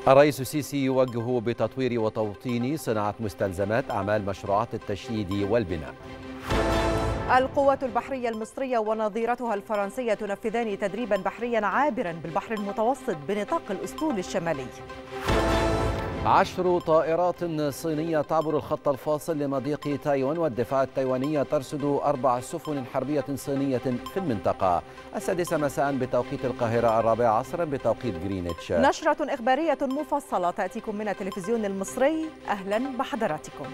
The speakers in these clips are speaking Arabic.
الرئيس السيسي يوجه بتطوير وتوطين صناعة مستلزمات أعمال مشروعات التشييد والبناء. القوات البحرية المصرية ونظيرتها الفرنسية تنفذان تدريبا بحريا عابرا بالبحر المتوسط بنطاق الأسطول الشمالي. 10 طائرات صينية تعبر الخط الفاصل لمضيق تايوان، والدفاع التايوانية ترصد 4 سفن حربية صينية في المنطقة. 6 مساء بتوقيت القاهرة، 4 عصرا بتوقيت جرينتش. نشرة إخبارية مفصلة تأتيكم من التلفزيون المصري، أهلا بحضراتكم.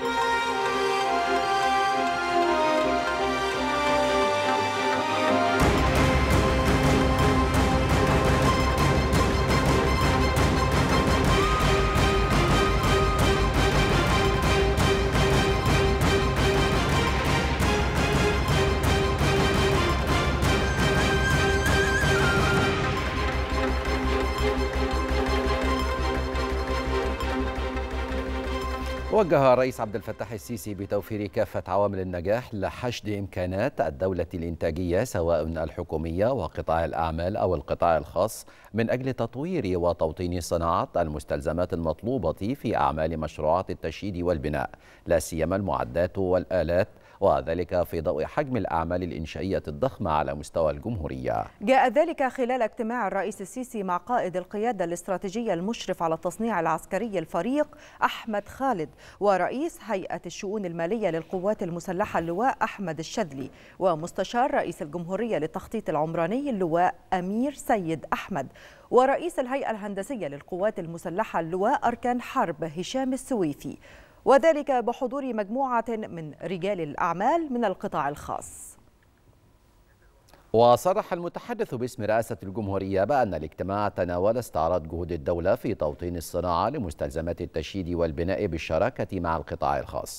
وجه الرئيس عبد الفتاح السيسي بتوفير كافة عوامل النجاح لحشد إمكانات الدولة الإنتاجية سواء الحكومية وقطاع الأعمال أو القطاع الخاص من أجل تطوير وتوطين صناعة المستلزمات المطلوبة في أعمال مشروعات التشييد والبناء، لا سيما المعدات والآلات، وذلك في ضوء حجم الأعمال الإنشائية الضخمة على مستوى الجمهورية. جاء ذلك خلال اجتماع الرئيس السيسي مع قائد القيادة الاستراتيجية المشرف على التصنيع العسكري الفريق أحمد خالد، ورئيس هيئة الشؤون المالية للقوات المسلحة اللواء أحمد الشاذلي، ومستشار رئيس الجمهورية للتخطيط العمراني اللواء أمير سيد أحمد، ورئيس الهيئة الهندسية للقوات المسلحة اللواء أركان حرب هشام السويفي، وذلك بحضور مجموعة من رجال الأعمال من القطاع الخاص. وصرح المتحدث باسم رئاسة الجمهورية بأن الاجتماع تناول استعراض جهود الدولة في توطين الصناعة لمستلزمات التشييد والبناء بالشراكة مع القطاع الخاص.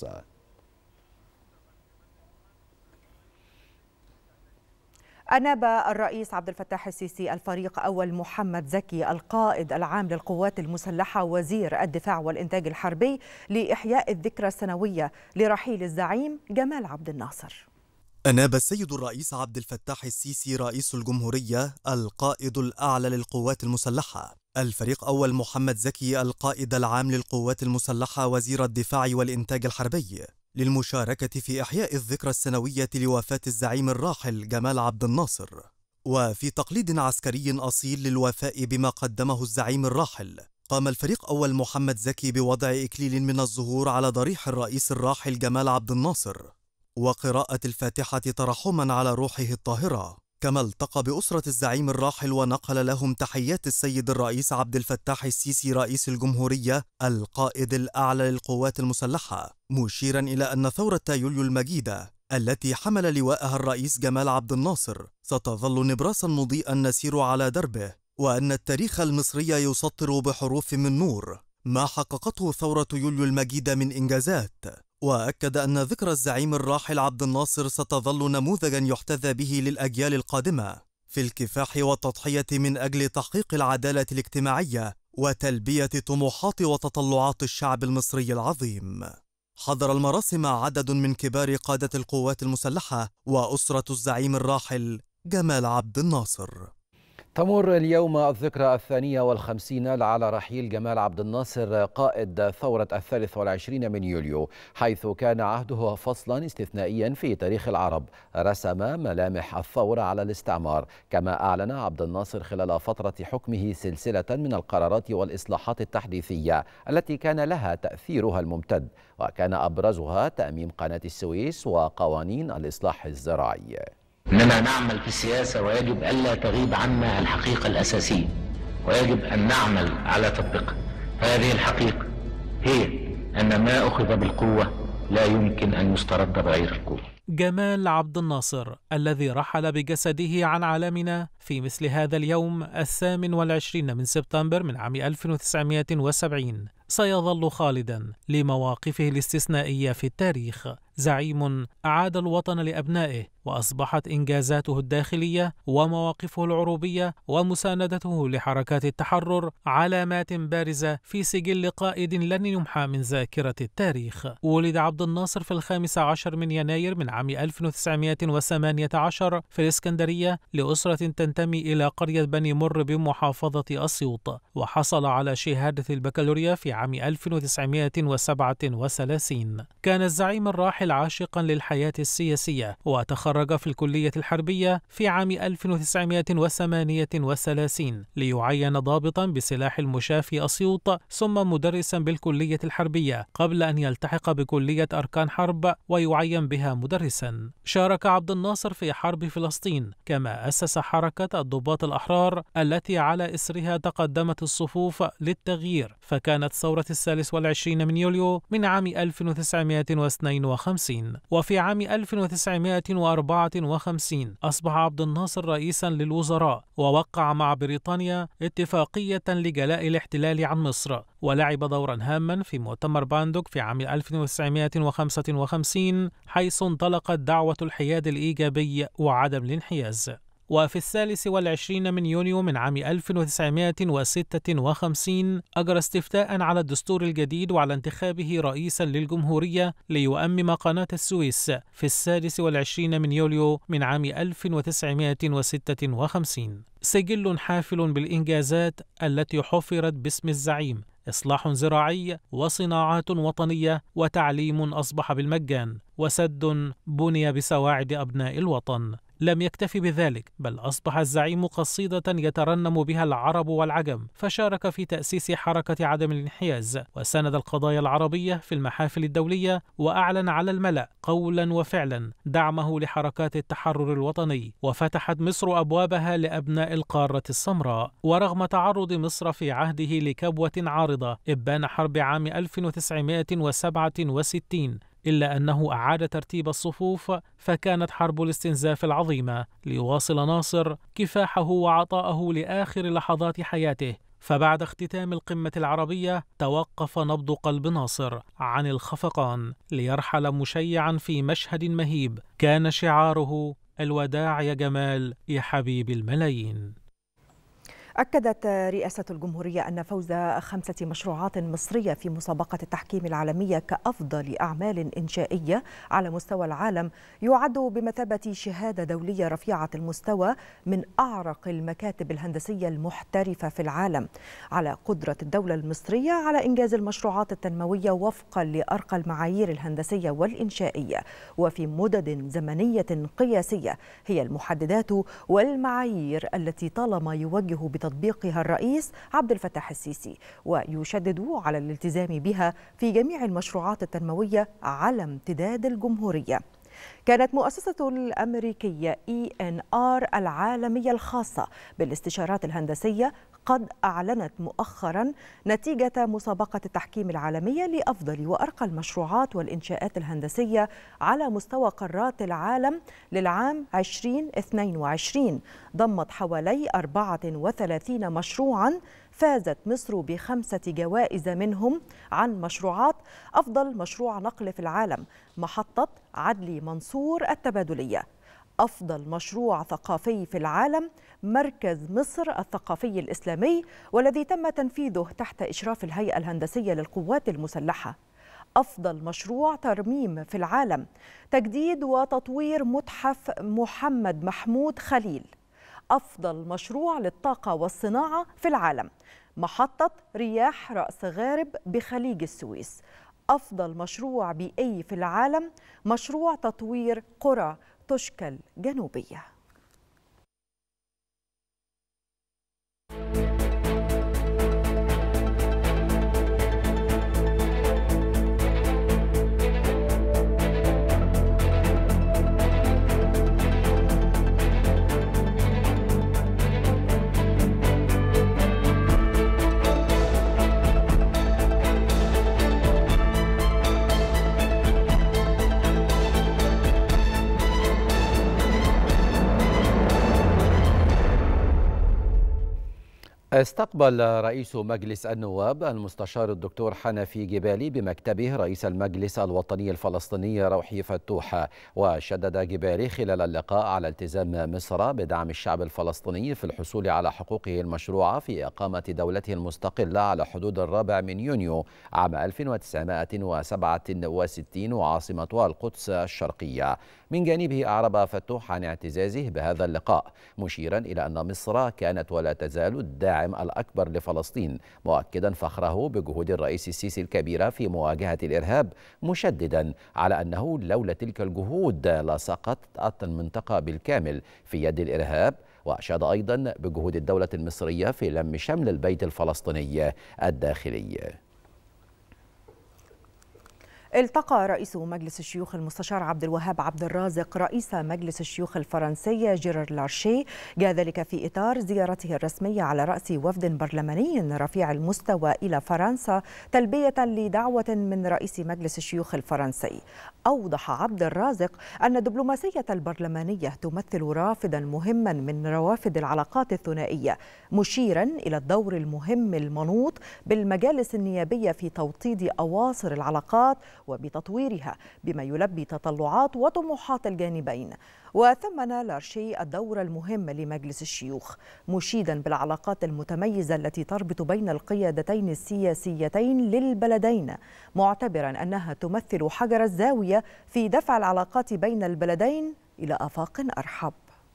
أناب الرئيس عبد الفتاح السيسي الفريق أول محمد زكي القائد العام للقوات المسلحة وزير الدفاع والإنتاج الحربي لإحياء الذكرى السنوية لرحيل الزعيم جمال عبد الناصر. أناب السيد الرئيس عبد الفتاح السيسي رئيس الجمهورية القائد الأعلى للقوات المسلحة الفريق أول محمد زكي القائد العام للقوات المسلحة وزير الدفاع والإنتاج الحربي للمشاركة في إحياء الذكرى السنوية لوفاة الزعيم الراحل جمال عبد الناصر، وفي تقليد عسكري أصيل للوفاء بما قدمه الزعيم الراحل، قام الفريق أول محمد زكي بوضع إكليل من الزهور على ضريح الرئيس الراحل جمال عبد الناصر وقراءة الفاتحة ترحما على روحه الطاهرة. كما التقى بأسرة الزعيم الراحل ونقل لهم تحيات السيد الرئيس عبد الفتاح السيسي رئيس الجمهورية القائد الأعلى للقوات المسلحة، مشيرا إلى أن ثورة يوليو المجيدة التي حمل لواءها الرئيس جمال عبد الناصر ستظل نبراسا مضيئا نسير على دربه، وأن التاريخ المصري يسطر بحروف من نور ما حققته ثورة يوليو المجيدة من إنجازات. وأكد أن ذكرى الزعيم الراحل عبد الناصر ستظل نموذجا يحتذى به للأجيال القادمة في الكفاح والتضحية من أجل تحقيق العدالة الاجتماعية وتلبية طموحات وتطلعات الشعب المصري العظيم. حضر المراسم عدد من كبار قادة القوات المسلحة وأسرة الزعيم الراحل جمال عبد الناصر. تمر اليوم الذكرى 52 على رحيل جمال عبد الناصر قائد ثورة 23 من يوليو، حيث كان عهده فصلا استثنائيا في تاريخ العرب رسم ملامح الثورة على الاستعمار. كما أعلن عبد الناصر خلال فترة حكمه سلسلة من القرارات والإصلاحات التحديثية التي كان لها تأثيرها الممتد، وكان أبرزها تأميم قناة السويس وقوانين الإصلاح الزراعي. إننا نعمل في السياسة ويجب ألا تغيب عنا الحقيقة الأساسية، ويجب أن نعمل على تطبيقها. فهذه الحقيقة هي أن ما أخذ بالقوة لا يمكن أن يسترد بغير القوة. جمال عبد الناصر الذي رحل بجسده عن عالمنا في مثل هذا اليوم 28 من سبتمبر من عام 1970 سيظل خالدا لمواقفه الاستثنائية في التاريخ، زعيم أعاد الوطن لأبنائه، وأصبحت إنجازاته الداخلية ومواقفه العروبية ومساندته لحركات التحرر علامات بارزة في سجل قائد لن يمحى من ذاكرة التاريخ. ولد عبد الناصر في 15 من يناير من عام 1918 في الإسكندرية لأسرة تنتمي إلى قرية بني مر بمحافظة أسيوط، وحصل على شهادة البكالوريا في عام 1937. كان الزعيم الراحل عاشقا للحياة السياسية، وتخرج في الكلية الحربية في عام 1938 ليعين ضابطا بسلاح المشاة في أسيوط، ثم مدرسا بالكلية الحربية قبل أن يلتحق بكلية أركان حرب ويعين بها مدرسا. شارك عبد الناصر في حرب فلسطين، كما أسس حركة الضباط الأحرار التي على إثرها تقدمت الصفوف للتغيير، فكانت ثورة 23 من يوليو من عام 1952. وفي عام 1954 أصبح عبد الناصر رئيسا للوزراء، ووقع مع بريطانيا اتفاقية لجلاء الاحتلال عن مصر، ولعب دورا هاما في مؤتمر باندوك في عام 1955 حيث انطلقت دعوة الحياد الإيجابي وعدم الانحياز. وفي 23 من يونيو من عام 1956 أجرى استفتاء على الدستور الجديد وعلى انتخابه رئيسا للجمهورية ليؤمم قناة السويس في 26 من يوليو من عام 1956. سجل حافل بالإنجازات التي حفرت باسم الزعيم: إصلاح زراعي وصناعات وطنية وتعليم أصبح بالمجان وسد بني بسواعد أبناء الوطن. لم يكتف بذلك، بل أصبح الزعيم قصيدة يترنم بها العرب والعجم، فشارك في تأسيس حركة عدم الانحياز وساند القضايا العربية في المحافل الدولية، وأعلن على الملأ قولا وفعلا دعمه لحركات التحرر الوطني، وفتحت مصر أبوابها لأبناء القارة السمراء. ورغم تعرض مصر في عهده لكبوة عارضة إبان حرب عام 1967 إلا أنه أعاد ترتيب الصفوف، فكانت حرب الاستنزاف العظيمة ليواصل ناصر كفاحه وعطاءه لآخر لحظات حياته. فبعد اختتام القمة العربية توقف نبض قلب ناصر عن الخفقان ليرحل مشيعا في مشهد مهيب كان شعاره: الوداع يا جمال يا حبيب الملايين. أكدت رئاسة الجمهورية أن فوز 5 مشروعات مصرية في مسابقة التحكيم العالمية كأفضل أعمال إنشائية على مستوى العالم يعد بمثابة شهادة دولية رفيعة المستوى من أعرق المكاتب الهندسية المحترفة في العالم على قدرة الدولة المصرية على إنجاز المشروعات التنموية وفقا لأرقى المعايير الهندسية والإنشائية وفي مدد زمنية قياسية هي المحددات والمعايير التي طالما يوجه تطبيقها الرئيس عبد الفتاح السيسي، ويشدد على الالتزام بها في جميع المشروعات التنموية على امتداد الجمهورية. كانت مؤسسة الأمريكية ENR العالمية الخاصة بالاستشارات الهندسية قد أعلنت مؤخرا نتيجة مسابقة التحكيم العالمية لأفضل وأرقى المشروعات والإنشاءات الهندسية على مستوى قارات العالم للعام 2022، ضمت حوالي 34 مشروعا فازت مصر ب5 جوائز، منهم عن مشروعات: أفضل مشروع نقل في العالم محطة عدلي منصور التبادلية، أفضل مشروع ثقافي في العالم مركز مصر الثقافي الإسلامي والذي تم تنفيذه تحت إشراف الهيئة الهندسية للقوات المسلحة، أفضل مشروع ترميم في العالم تجديد وتطوير متحف محمد محمود خليل، أفضل مشروع للطاقة والصناعة في العالم محطة رياح رأس غارب بخليج السويس، أفضل مشروع بيئي في العالم مشروع تطوير قرى تشكل جنوبية. استقبل رئيس مجلس النواب المستشار الدكتور حنفي جبالي بمكتبه رئيس المجلس الوطني الفلسطيني روحي فتوح. وشدد جبالي خلال اللقاء على التزام مصر بدعم الشعب الفلسطيني في الحصول على حقوقه المشروعة في إقامة دولته المستقلة على حدود 4 يونيو عام 1967 وعاصمتها القدس الشرقية. من جانبه أعرب فتوح عن اعتزازه بهذا اللقاء، مشيرا إلى أن مصر كانت ولا تزال الداعم الأكبر لفلسطين، مؤكدا فخره بجهود الرئيس السيسي الكبيرة في مواجهة الإرهاب، مشددا على أنه لولا تلك الجهود لسقطت المنطقة بالكامل في يد الإرهاب. وأشاد أيضا بجهود الدولة المصرية في لم شمل البيت الفلسطيني الداخلي. التقى رئيس مجلس الشيوخ المستشار عبد الوهاب عبد الرازق رئيس مجلس الشيوخ الفرنسي جيرار لارشي، جاء ذلك في إطار زيارته الرسمية على رأس وفد برلماني رفيع المستوى إلى فرنسا تلبية لدعوة من رئيس مجلس الشيوخ الفرنسي. أوضح عبد الرازق أن الدبلوماسية البرلمانية تمثل رافدا مهما من روافد العلاقات الثنائية، مشيرا إلى الدور المهم المنوط بالمجالس النيابية في توطيد أواصر العلاقات وبتطويرها بما يلبي تطلعات وطموحات الجانبين. وثمن لارشي الدور المهم لمجلس الشيوخ، مشيدا بالعلاقات المتميزة التي تربط بين القيادتين السياسيتين للبلدين، معتبرا أنها تمثل حجر الزاوية في دفع العلاقات بين البلدين إلى آفاق أرحب.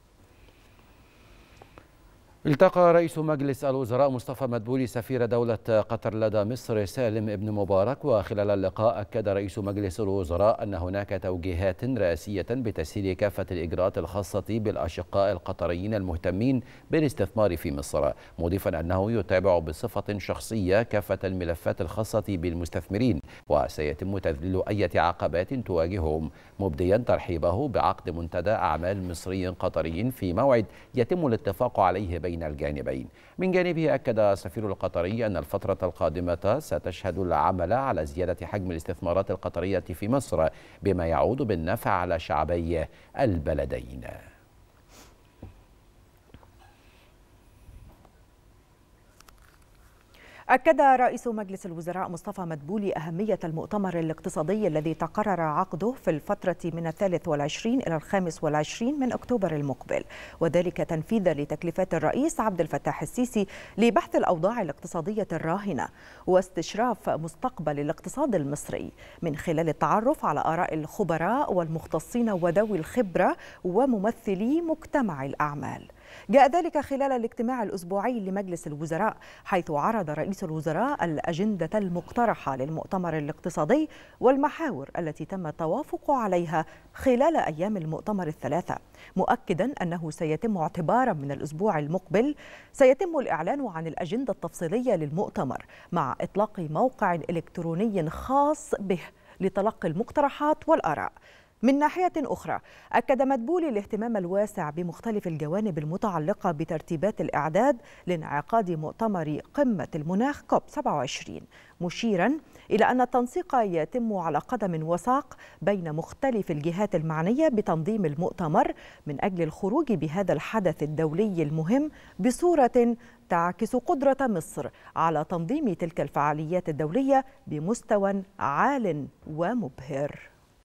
التقى رئيس مجلس الوزراء مصطفى مدبولي سفير دولة قطر لدى مصر سالم ابن مبارك. وخلال اللقاء أكد رئيس مجلس الوزراء أن هناك توجيهات رئاسية بتسهيل كافة الإجراءات الخاصة بالأشقاء القطريين المهتمين بالاستثمار في مصر، مضيفا أنه يتابع بصفة شخصية كافة الملفات الخاصة بالمستثمرين وسيتم تذليل أي عقبات تواجههم، مبديا ترحيبه بعقد منتدى أعمال مصري قطري في موعد يتم الاتفاق عليه بين الجانبين. من جانبه أكد السفير القطري أن الفترة القادمة ستشهد العمل على زيادة حجم الاستثمارات القطرية في مصر بما يعود بالنفع على شعبي البلدين. أكد رئيس مجلس الوزراء مصطفى مدبولي أهمية المؤتمر الاقتصادي الذي تقرر عقده في الفترة من 23 إلى 25 من أكتوبر المقبل، وذلك تنفيذا لتكليفات الرئيس عبد الفتاح السيسي لبحث الأوضاع الاقتصادية الراهنة واستشراف مستقبل الاقتصاد المصري من خلال التعرف على آراء الخبراء والمختصين وذوي الخبرة وممثلي مجتمع الأعمال. جاء ذلك خلال الاجتماع الأسبوعي لمجلس الوزراء، حيث عرض رئيس الوزراء الأجندة المقترحة للمؤتمر الاقتصادي والمحاور التي تم التوافق عليها خلال أيام المؤتمر الثلاثة، مؤكدا أنه سيتم اعتبارا من الأسبوع المقبل سيتم الإعلان عن الأجندة التفصيلية للمؤتمر مع إطلاق موقع إلكتروني خاص به لتلقي المقترحات والآراء. من ناحية أخرى، أكد مدبولي الاهتمام الواسع بمختلف الجوانب المتعلقة بترتيبات الإعداد لانعقاد مؤتمر قمة المناخ كوب 27، مشيرا إلى أن التنسيق يتم على قدم وساق بين مختلف الجهات المعنية بتنظيم المؤتمر من أجل الخروج بهذا الحدث الدولي المهم بصورة تعكس قدرة مصر على تنظيم تلك الفعاليات الدولية بمستوى عال ومبهر.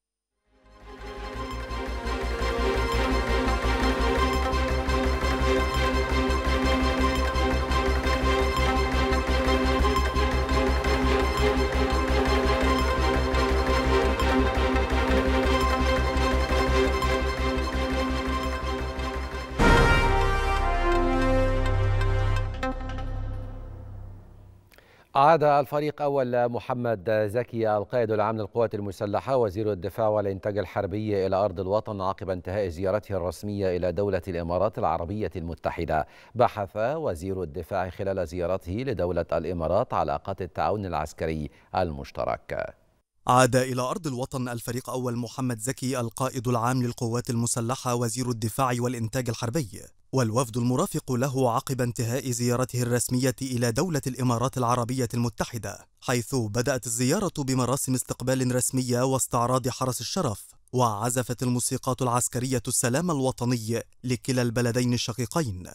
عاد الفريق أول محمد زكي القائد العام للقوات المسلحة وزير الدفاع والإنتاج الحربي إلى أرض الوطن عقب انتهاء زيارته الرسمية إلى دولة الإمارات العربية المتحدة. بحث وزير الدفاع خلال زيارته لدولة الإمارات علاقات التعاون العسكري المشترك. عاد إلى أرض الوطن الفريق أول محمد زكي القائد العام للقوات المسلحة وزير الدفاع والإنتاج الحربي والوفد المرافق له عقب انتهاء زيارته الرسمية إلى دولة الإمارات العربية المتحدة، حيث بدأت الزيارة بمراسم استقبال رسمية واستعراض حرس الشرف، وعزفت الموسيقات العسكرية السلام الوطني لكلا البلدين الشقيقين.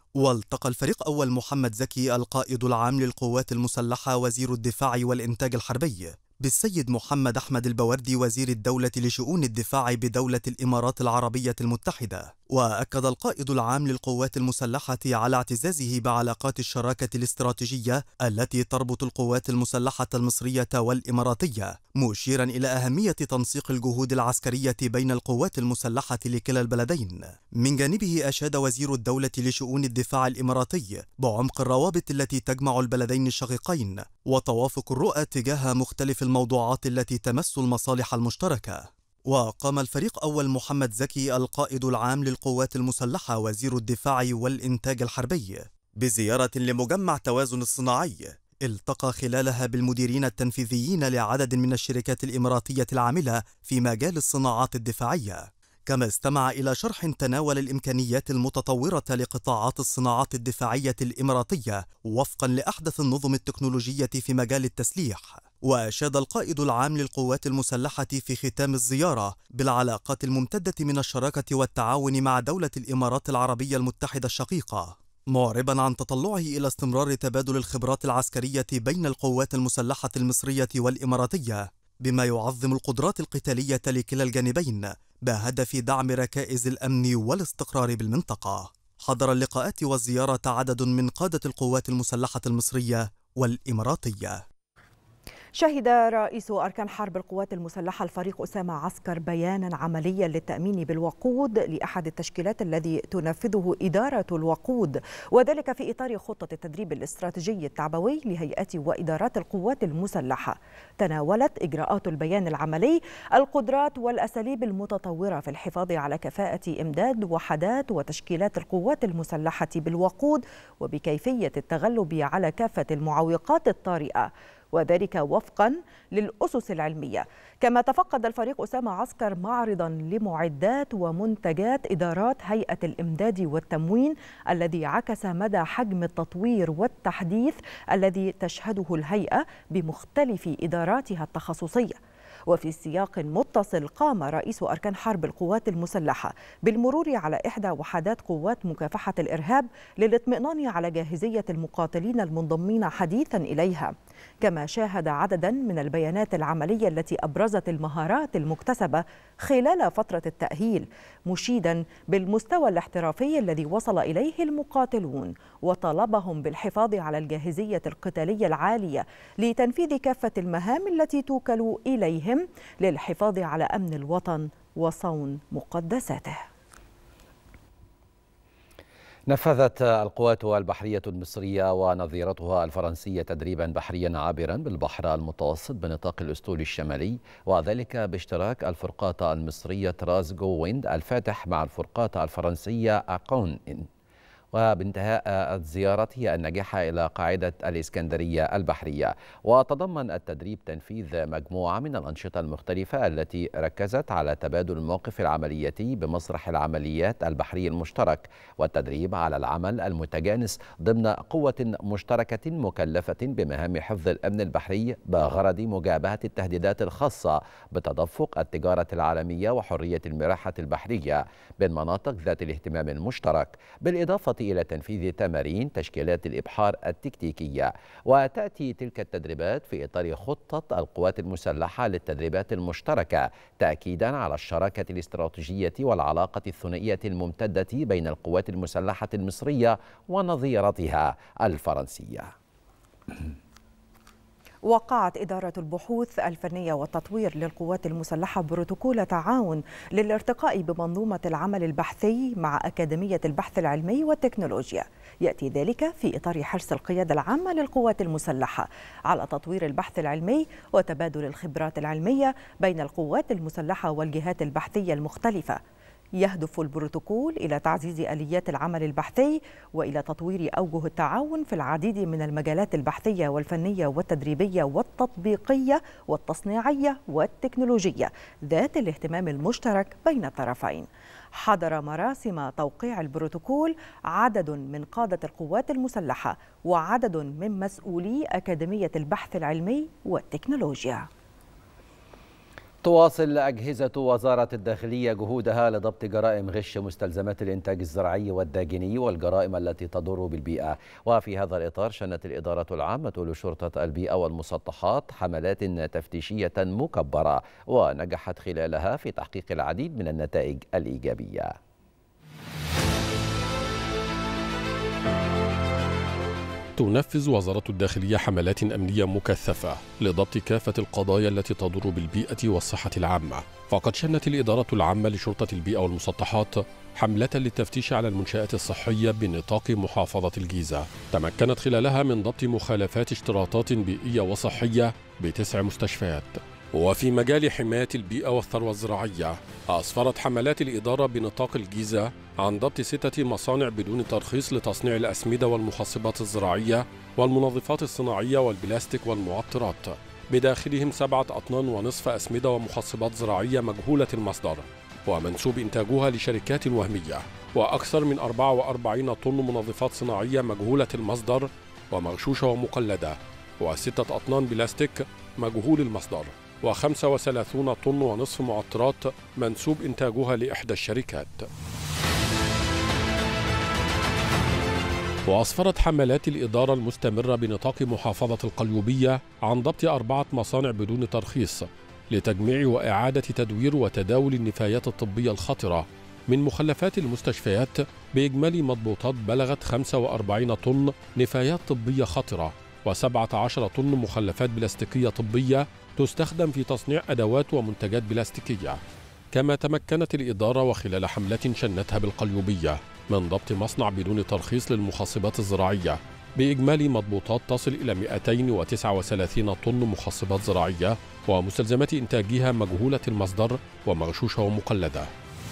والتقى الفريق أول محمد زكي القائد العام للقوات المسلحة وزير الدفاع والإنتاج الحربي بالسيد محمد أحمد البوردي وزير الدولة لشؤون الدفاع بدولة الإمارات العربية المتحدة. وأكد القائد العام للقوات المسلحة على اعتزازه بعلاقات الشراكة الاستراتيجية التي تربط القوات المسلحة المصرية والإماراتية، مشيرا إلى أهمية تنسيق الجهود العسكرية بين القوات المسلحة لكلا البلدين. من جانبه أشاد وزير الدولة لشؤون الدفاع الإماراتي بعمق الروابط التي تجمع البلدين الشقيقين وتوافق الرؤى تجاه مختلف الموضوعات التي تمس المصالح المشتركة. وقام الفريق أول محمد زكي القائد العام للقوات المسلحة وزير الدفاع والإنتاج الحربي بزيارة لمجمع توازن الصناعي التقى خلالها بالمديرين التنفيذيين لعدد من الشركات الإماراتية العاملة في مجال الصناعات الدفاعية، كما استمع إلى شرح تناول الإمكانيات المتطورة لقطاعات الصناعات الدفاعية الإماراتية وفقا لأحدث النظم التكنولوجية في مجال التسليح. وأشاد القائد العام للقوات المسلحة في ختام الزيارة بالعلاقات الممتدة من الشراكة والتعاون مع دولة الإمارات العربية المتحدة الشقيقة، معربا عن تطلعه إلى استمرار تبادل الخبرات العسكرية بين القوات المسلحة المصرية والإماراتية بما يعظم القدرات القتالية لكلا الجانبين بهدف دعم ركائز الأمن والاستقرار بالمنطقة. حضر اللقاءات والزيارة عدد من قادة القوات المسلحة المصرية والإماراتية. شهد رئيس أركان حرب القوات المسلحة الفريق أسامة عسكر بيانا عمليا للتأمين بالوقود لأحد التشكيلات الذي تنفذه إدارة الوقود، وذلك في إطار خطة التدريب الاستراتيجي التعبوي لهيئات وإدارات القوات المسلحة. تناولت إجراءات البيان العملي القدرات والأساليب المتطورة في الحفاظ على كفاءة إمداد وحدات وتشكيلات القوات المسلحة بالوقود وبكيفية التغلب على كافة المعوقات الطارئة، وذلك وفقا للأسس العلمية. كما تفقد الفريق أسامة عسكر معرضا لمعدات ومنتجات إدارات هيئة الإمداد والتموين الذي عكس مدى حجم التطوير والتحديث الذي تشهده الهيئة بمختلف إداراتها التخصصية. وفي سياق متصل قام رئيس أركان حرب القوات المسلحة بالمرور على إحدى وحدات قوات مكافحة الإرهاب للاطمئنان على جاهزية المقاتلين المنضمين حديثا إليها، كما شاهد عددا من البيانات العملية التي أبرزت المهارات المكتسبة خلال فترة التأهيل، مشيدا بالمستوى الاحترافي الذي وصل إليه المقاتلون، وطالبهم بالحفاظ على الجاهزية القتالية العالية لتنفيذ كافة المهام التي توكل إليهم للحفاظ على أمن الوطن وصون مقدساته. نفذت القوات البحرية المصرية ونظيرتها الفرنسية تدريبا بحريا عابرا بالبحر المتوسط بنطاق الأسطول الشمالي، وذلك باشتراك الفرقاطة المصرية رازجو ويند الفاتح مع الفرقاطة الفرنسية أقون. وبانتهاء زيارته الناجحة إلى قاعدة الإسكندرية البحرية. وتضمن التدريب تنفيذ مجموعة من الأنشطة المختلفة التي ركزت على تبادل الموقف العملياتي بمسرح العمليات البحري المشترك، والتدريب على العمل المتجانس ضمن قوة مشتركة مكلفة بمهام حفظ الأمن البحري بغرض مجابهة التهديدات الخاصة بتدفق التجارة العالمية وحرية المراحة البحرية بالمناطق ذات الاهتمام المشترك، بالإضافة إلى تنفيذ تمارين تشكيلات الإبحار التكتيكية. وتأتي تلك التدريبات في إطار خطة القوات المسلحة للتدريبات المشتركة، تأكيدا على الشراكة الاستراتيجية والعلاقة الثنائية الممتدة بين القوات المسلحة المصرية ونظيرتها الفرنسية. وقعت إدارة البحوث الفنية والتطوير للقوات المسلحة بروتوكول تعاون للارتقاء بمنظومة العمل البحثي مع أكاديمية البحث العلمي والتكنولوجيا. يأتي ذلك في إطار حرص القيادة العامة للقوات المسلحة على تطوير البحث العلمي وتبادل الخبرات العلمية بين القوات المسلحة والجهات البحثية المختلفة. يهدف البروتوكول إلى تعزيز آليات العمل البحثي وإلى تطوير أوجه التعاون في العديد من المجالات البحثية والفنية والتدريبية والتطبيقية والتصنيعية والتكنولوجية ذات الاهتمام المشترك بين الطرفين. حضر مراسم توقيع البروتوكول عدد من قادة القوات المسلحة وعدد من مسؤولي أكاديمية البحث العلمي والتكنولوجيا. تواصل أجهزة وزارة الداخلية جهودها لضبط جرائم غش مستلزمات الإنتاج الزراعي والداجني والجرائم التي تضر بالبيئة. وفي هذا الإطار شنت الإدارة العامة لشرطة البيئة والمسطحات حملات تفتيشية مكبرة ونجحت خلالها في تحقيق العديد من النتائج الإيجابية. تنفذ وزارة الداخلية حملات أمنية مكثفة لضبط كافة القضايا التي تضر بالبيئة والصحة العامة. فقد شنت الإدارة العامة لشرطة البيئة والمسطحات حملة للتفتيش على المنشآت الصحية بنطاق محافظة الجيزة، تمكنت خلالها من ضبط مخالفات اشتراطات بيئية وصحية ب9 مستشفيات. وفي مجال حماية البيئة والثروة الزراعية، أسفرت حملات الإدارة بنطاق الجيزة عن ضبط 6 مصانع بدون ترخيص لتصنيع الأسمدة والمخصبات الزراعية والمنظفات الصناعية والبلاستيك والمعطرات، بداخلهم 7.5 طن أسمدة ومخصبات زراعية مجهولة المصدر ومنسوب إنتاجها لشركات وهمية، وأكثر من 44 طن منظفات صناعية مجهولة المصدر ومغشوشة ومقلدة، و6 أطنان بلاستيك مجهول المصدر، و35 طن معطرات منسوب إنتاجها لإحدى الشركات. وأسفرت حملات الإدارة المستمرة بنطاق محافظة القليوبية عن ضبط 4 مصانع بدون ترخيص لتجميع وإعادة تدوير وتداول النفايات الطبية الخطرة من مخلفات المستشفيات بإجمالي مضبوطات بلغت 45 طن نفايات طبية خطرة و17 طن مخلفات بلاستيكية طبية تستخدم في تصنيع أدوات ومنتجات بلاستيكية. كما تمكنت الإدارة وخلال حملة شنتها بالقليوبية من ضبط مصنع بدون ترخيص للمخصبات الزراعية بإجمالي مضبوطات تصل إلى 239 طن مخصبات زراعية ومستلزمات إنتاجها مجهولة المصدر ومغشوشة ومقلدة.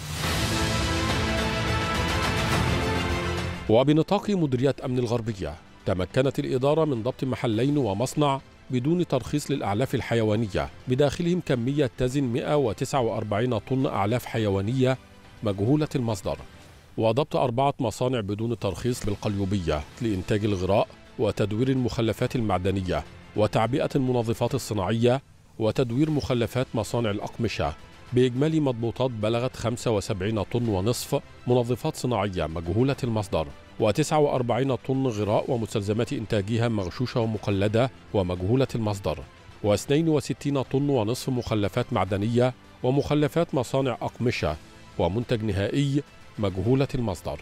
وبنطاق مديرية أمن الغربية، تمكنت الإدارة من ضبط محلين ومصنع بدون ترخيص للأعلاف الحيوانية بداخلهم كمية تزن 149 طن أعلاف حيوانية مجهولة المصدر، وضبط 4 مصانع بدون ترخيص بالقليوبية لإنتاج الغراء وتدوير المخلفات المعدنية وتعبئة المنظفات الصناعية وتدوير مخلفات مصانع الأقمشة بإجمالي مضبوطات بلغت 75 طن ونصف منظفات صناعية مجهولة المصدر، و49 طن غراء ومستلزمات إنتاجها مغشوشة ومقلدة ومجهولة المصدر، و62 طن ونصف مخلفات معدنية ومخلفات مصانع أقمشة ومنتج نهائي مجهولة المصدر.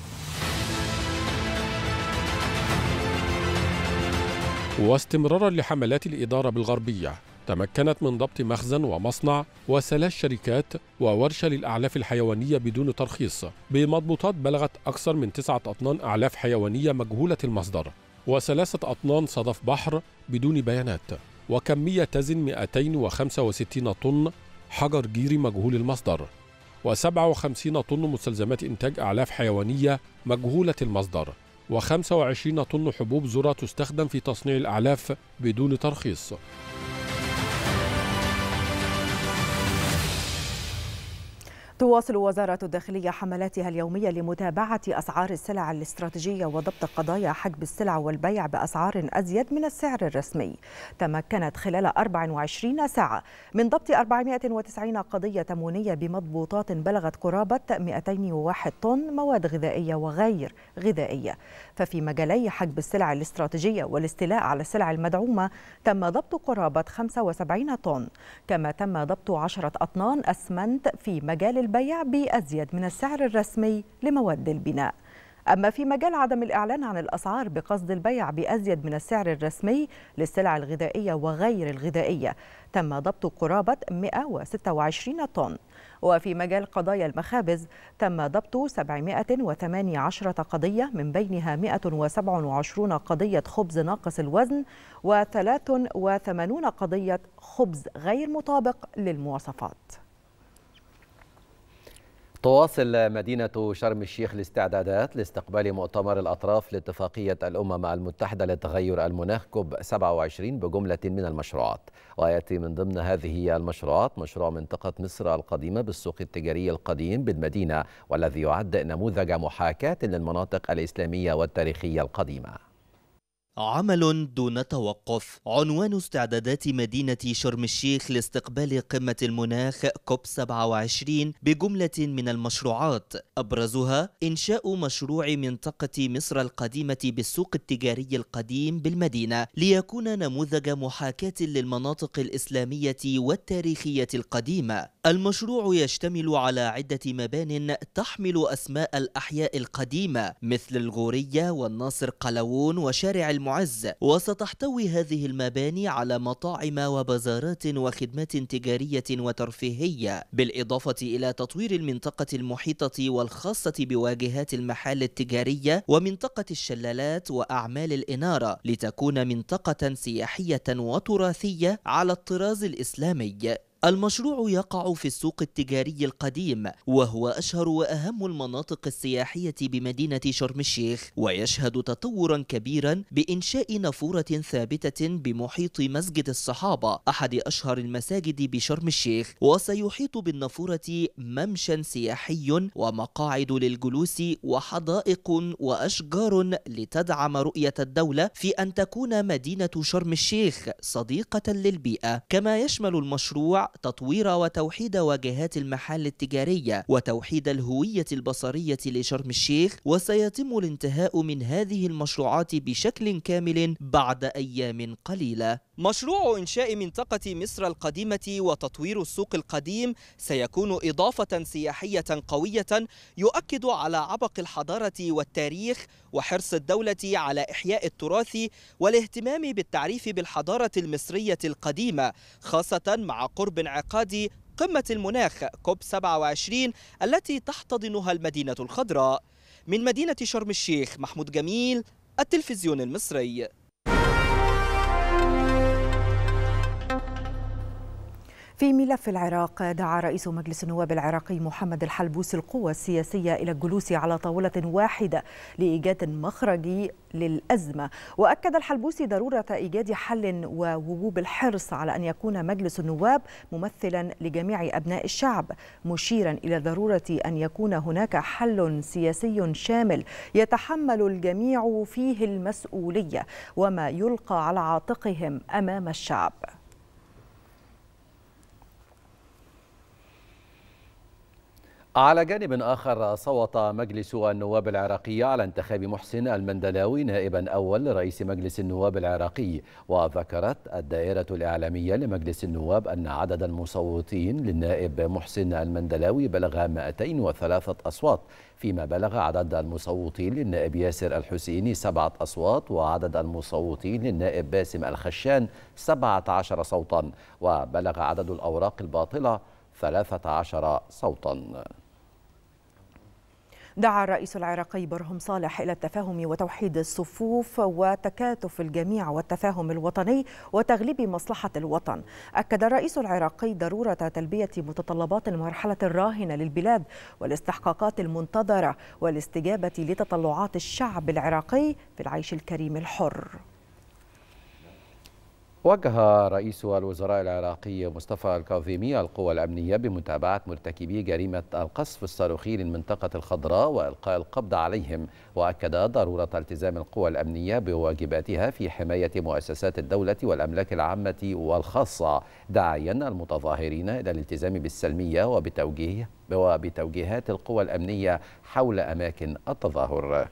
واستمرارا لحملات الإدارة بالغربية، تمكنت من ضبط مخزن ومصنع و3 شركات وورشة للأعلاف الحيوانية بدون ترخيص بمضبوطات بلغت أكثر من 9 أطنان أعلاف حيوانية مجهولة المصدر، و3 أطنان صدف بحر بدون بيانات، وكمية تزن 265 طن حجر جيري مجهول المصدر، و57 طن مستلزمات إنتاج أعلاف حيوانية مجهولة المصدر، و25 طن حبوب ذرة تستخدم في تصنيع الأعلاف بدون ترخيص. تواصل وزارة الداخلية حملاتها اليومية لمتابعة أسعار السلع الاستراتيجية وضبط قضايا حجب السلع والبيع بأسعار أزيد من السعر الرسمي. تمكنت خلال 24 ساعة من ضبط 490 قضية تموينية بمضبوطات بلغت قرابة 201 طن مواد غذائية وغير غذائية. ففي مجالي حجب السلع الاستراتيجية والاستيلاء على السلع المدعومة تم ضبط قرابة 75 طن، كما تم ضبط 10 أطنان أسمنت في مجال البيع بأزيد من السعر الرسمي لمواد البناء. أما في مجال عدم الإعلان عن الأسعار بقصد البيع بأزيد من السعر الرسمي للسلع الغذائية وغير الغذائية تم ضبط قرابة 126 طن. وفي مجال قضايا المخابز تم ضبط 718 قضية، من بينها 127 قضية خبز ناقص الوزن و83 قضية خبز غير مطابق للمواصفات. تواصل مدينة شرم الشيخ الاستعدادات لاستقبال مؤتمر الأطراف لاتفاقية الأمم المتحدة لتغير المناخ كوب 27 بجملة من المشروعات. ويأتي من ضمن هذه المشروعات مشروع منطقة مصر القديمة بالسوق التجاري القديم بالمدينة، والذي يعد نموذج محاكاة للمناطق الإسلامية والتاريخية القديمة. عمل دون توقف، عنوان استعدادات مدينة شرم الشيخ لاستقبال قمة المناخ كوب 27 بجملة من المشروعات، أبرزها إنشاء مشروع منطقة مصر القديمة بالسوق التجاري القديم بالمدينة ليكون نموذج محاكاة للمناطق الإسلامية والتاريخية القديمة. المشروع يشتمل على عدة مبان تحمل أسماء الأحياء القديمة مثل الغورية والناصر قلاوون وشارع المعز، وستحتوي هذه المباني على مطاعم وبازارات وخدمات تجارية وترفيهية، بالإضافة إلى تطوير المنطقة المحيطة والخاصة بواجهات المحال التجارية ومنطقة الشلالات وأعمال الإنارة، لتكون منطقة سياحية وتراثية على الطراز الإسلامي. المشروع يقع في السوق التجاري القديم، وهو أشهر وأهم المناطق السياحية بمدينة شرم الشيخ، ويشهد تطورا كبيرا بإنشاء نافورة ثابتة بمحيط مسجد الصحابة أحد أشهر المساجد بشرم الشيخ، وسيحيط بالنافورة ممشى سياحي ومقاعد للجلوس وحدائق وأشجار لتدعم رؤية الدولة في أن تكون مدينة شرم الشيخ صديقة للبيئة. كما يشمل المشروع تطوير وتوحيد واجهات المحال التجارية وتوحيد الهوية البصرية لشرم الشيخ، وسيتم الانتهاء من هذه المشروعات بشكل كامل بعد أيام قليلة. مشروع إنشاء منطقة مصر القديمة وتطوير السوق القديم سيكون إضافة سياحية قوية يؤكد على عبق الحضارة والتاريخ وحرص الدولة على إحياء التراث والاهتمام بالتعريف بالحضارة المصرية القديمة، خاصة مع قرب انعقاد قمة المناخ كوب 27 التي تحتضنها المدينة الخضراء. من مدينة شرم الشيخ، محمود جميل، التلفزيون المصري. في ملف العراق، دعا رئيس مجلس النواب العراقي محمد الحلبوسي القوى السياسية إلى الجلوس على طاولة واحدة لإيجاد مخرج للأزمة. وأكد الحلبوسي ضرورة إيجاد حل ووجوب الحرص على أن يكون مجلس النواب ممثلا لجميع أبناء الشعب، مشيرا إلى ضرورة أن يكون هناك حل سياسي شامل يتحمل الجميع فيه المسؤولية وما يلقى على عاتقهم أمام الشعب. على جانب آخر، صوت مجلس النواب العراقي على انتخاب محسن المندلاوي نائبا أول لرئيس مجلس النواب العراقي. وذكرت الدائرة الإعلامية لمجلس النواب أن عدد المصوتين للنائب محسن المندلاوي بلغ 203 أصوات، فيما بلغ عدد المصوتين للنائب ياسر الحسيني 7 أصوات، وعدد المصوتين للنائب باسم الخشان 17 صوتا، وبلغ عدد الأوراق الباطلة 13 صوتا. دعا الرئيس العراقي برهم صالح إلى التفاهم وتوحيد الصفوف وتكاتف الجميع والتفاهم الوطني وتغليب مصلحة الوطن. أكد الرئيس العراقي ضرورة تلبية متطلبات المرحلة الراهنة للبلاد والاستحقاقات المنتظرة والاستجابة لتطلعات الشعب العراقي في العيش الكريم الحر. وجه رئيس الوزراء العراقي مصطفى الكاظمي القوى الأمنية بمتابعة مرتكبي جريمة القصف الصاروخي للمنطقة الخضراء وإلقاء القبض عليهم، وأكد ضرورة التزام القوى الأمنية بواجباتها في حماية مؤسسات الدولة والأملاك العامة والخاصة، داعيا المتظاهرين إلى الالتزام بالسلمية وبتوجيهات القوى الأمنية حول أماكن التظاهر.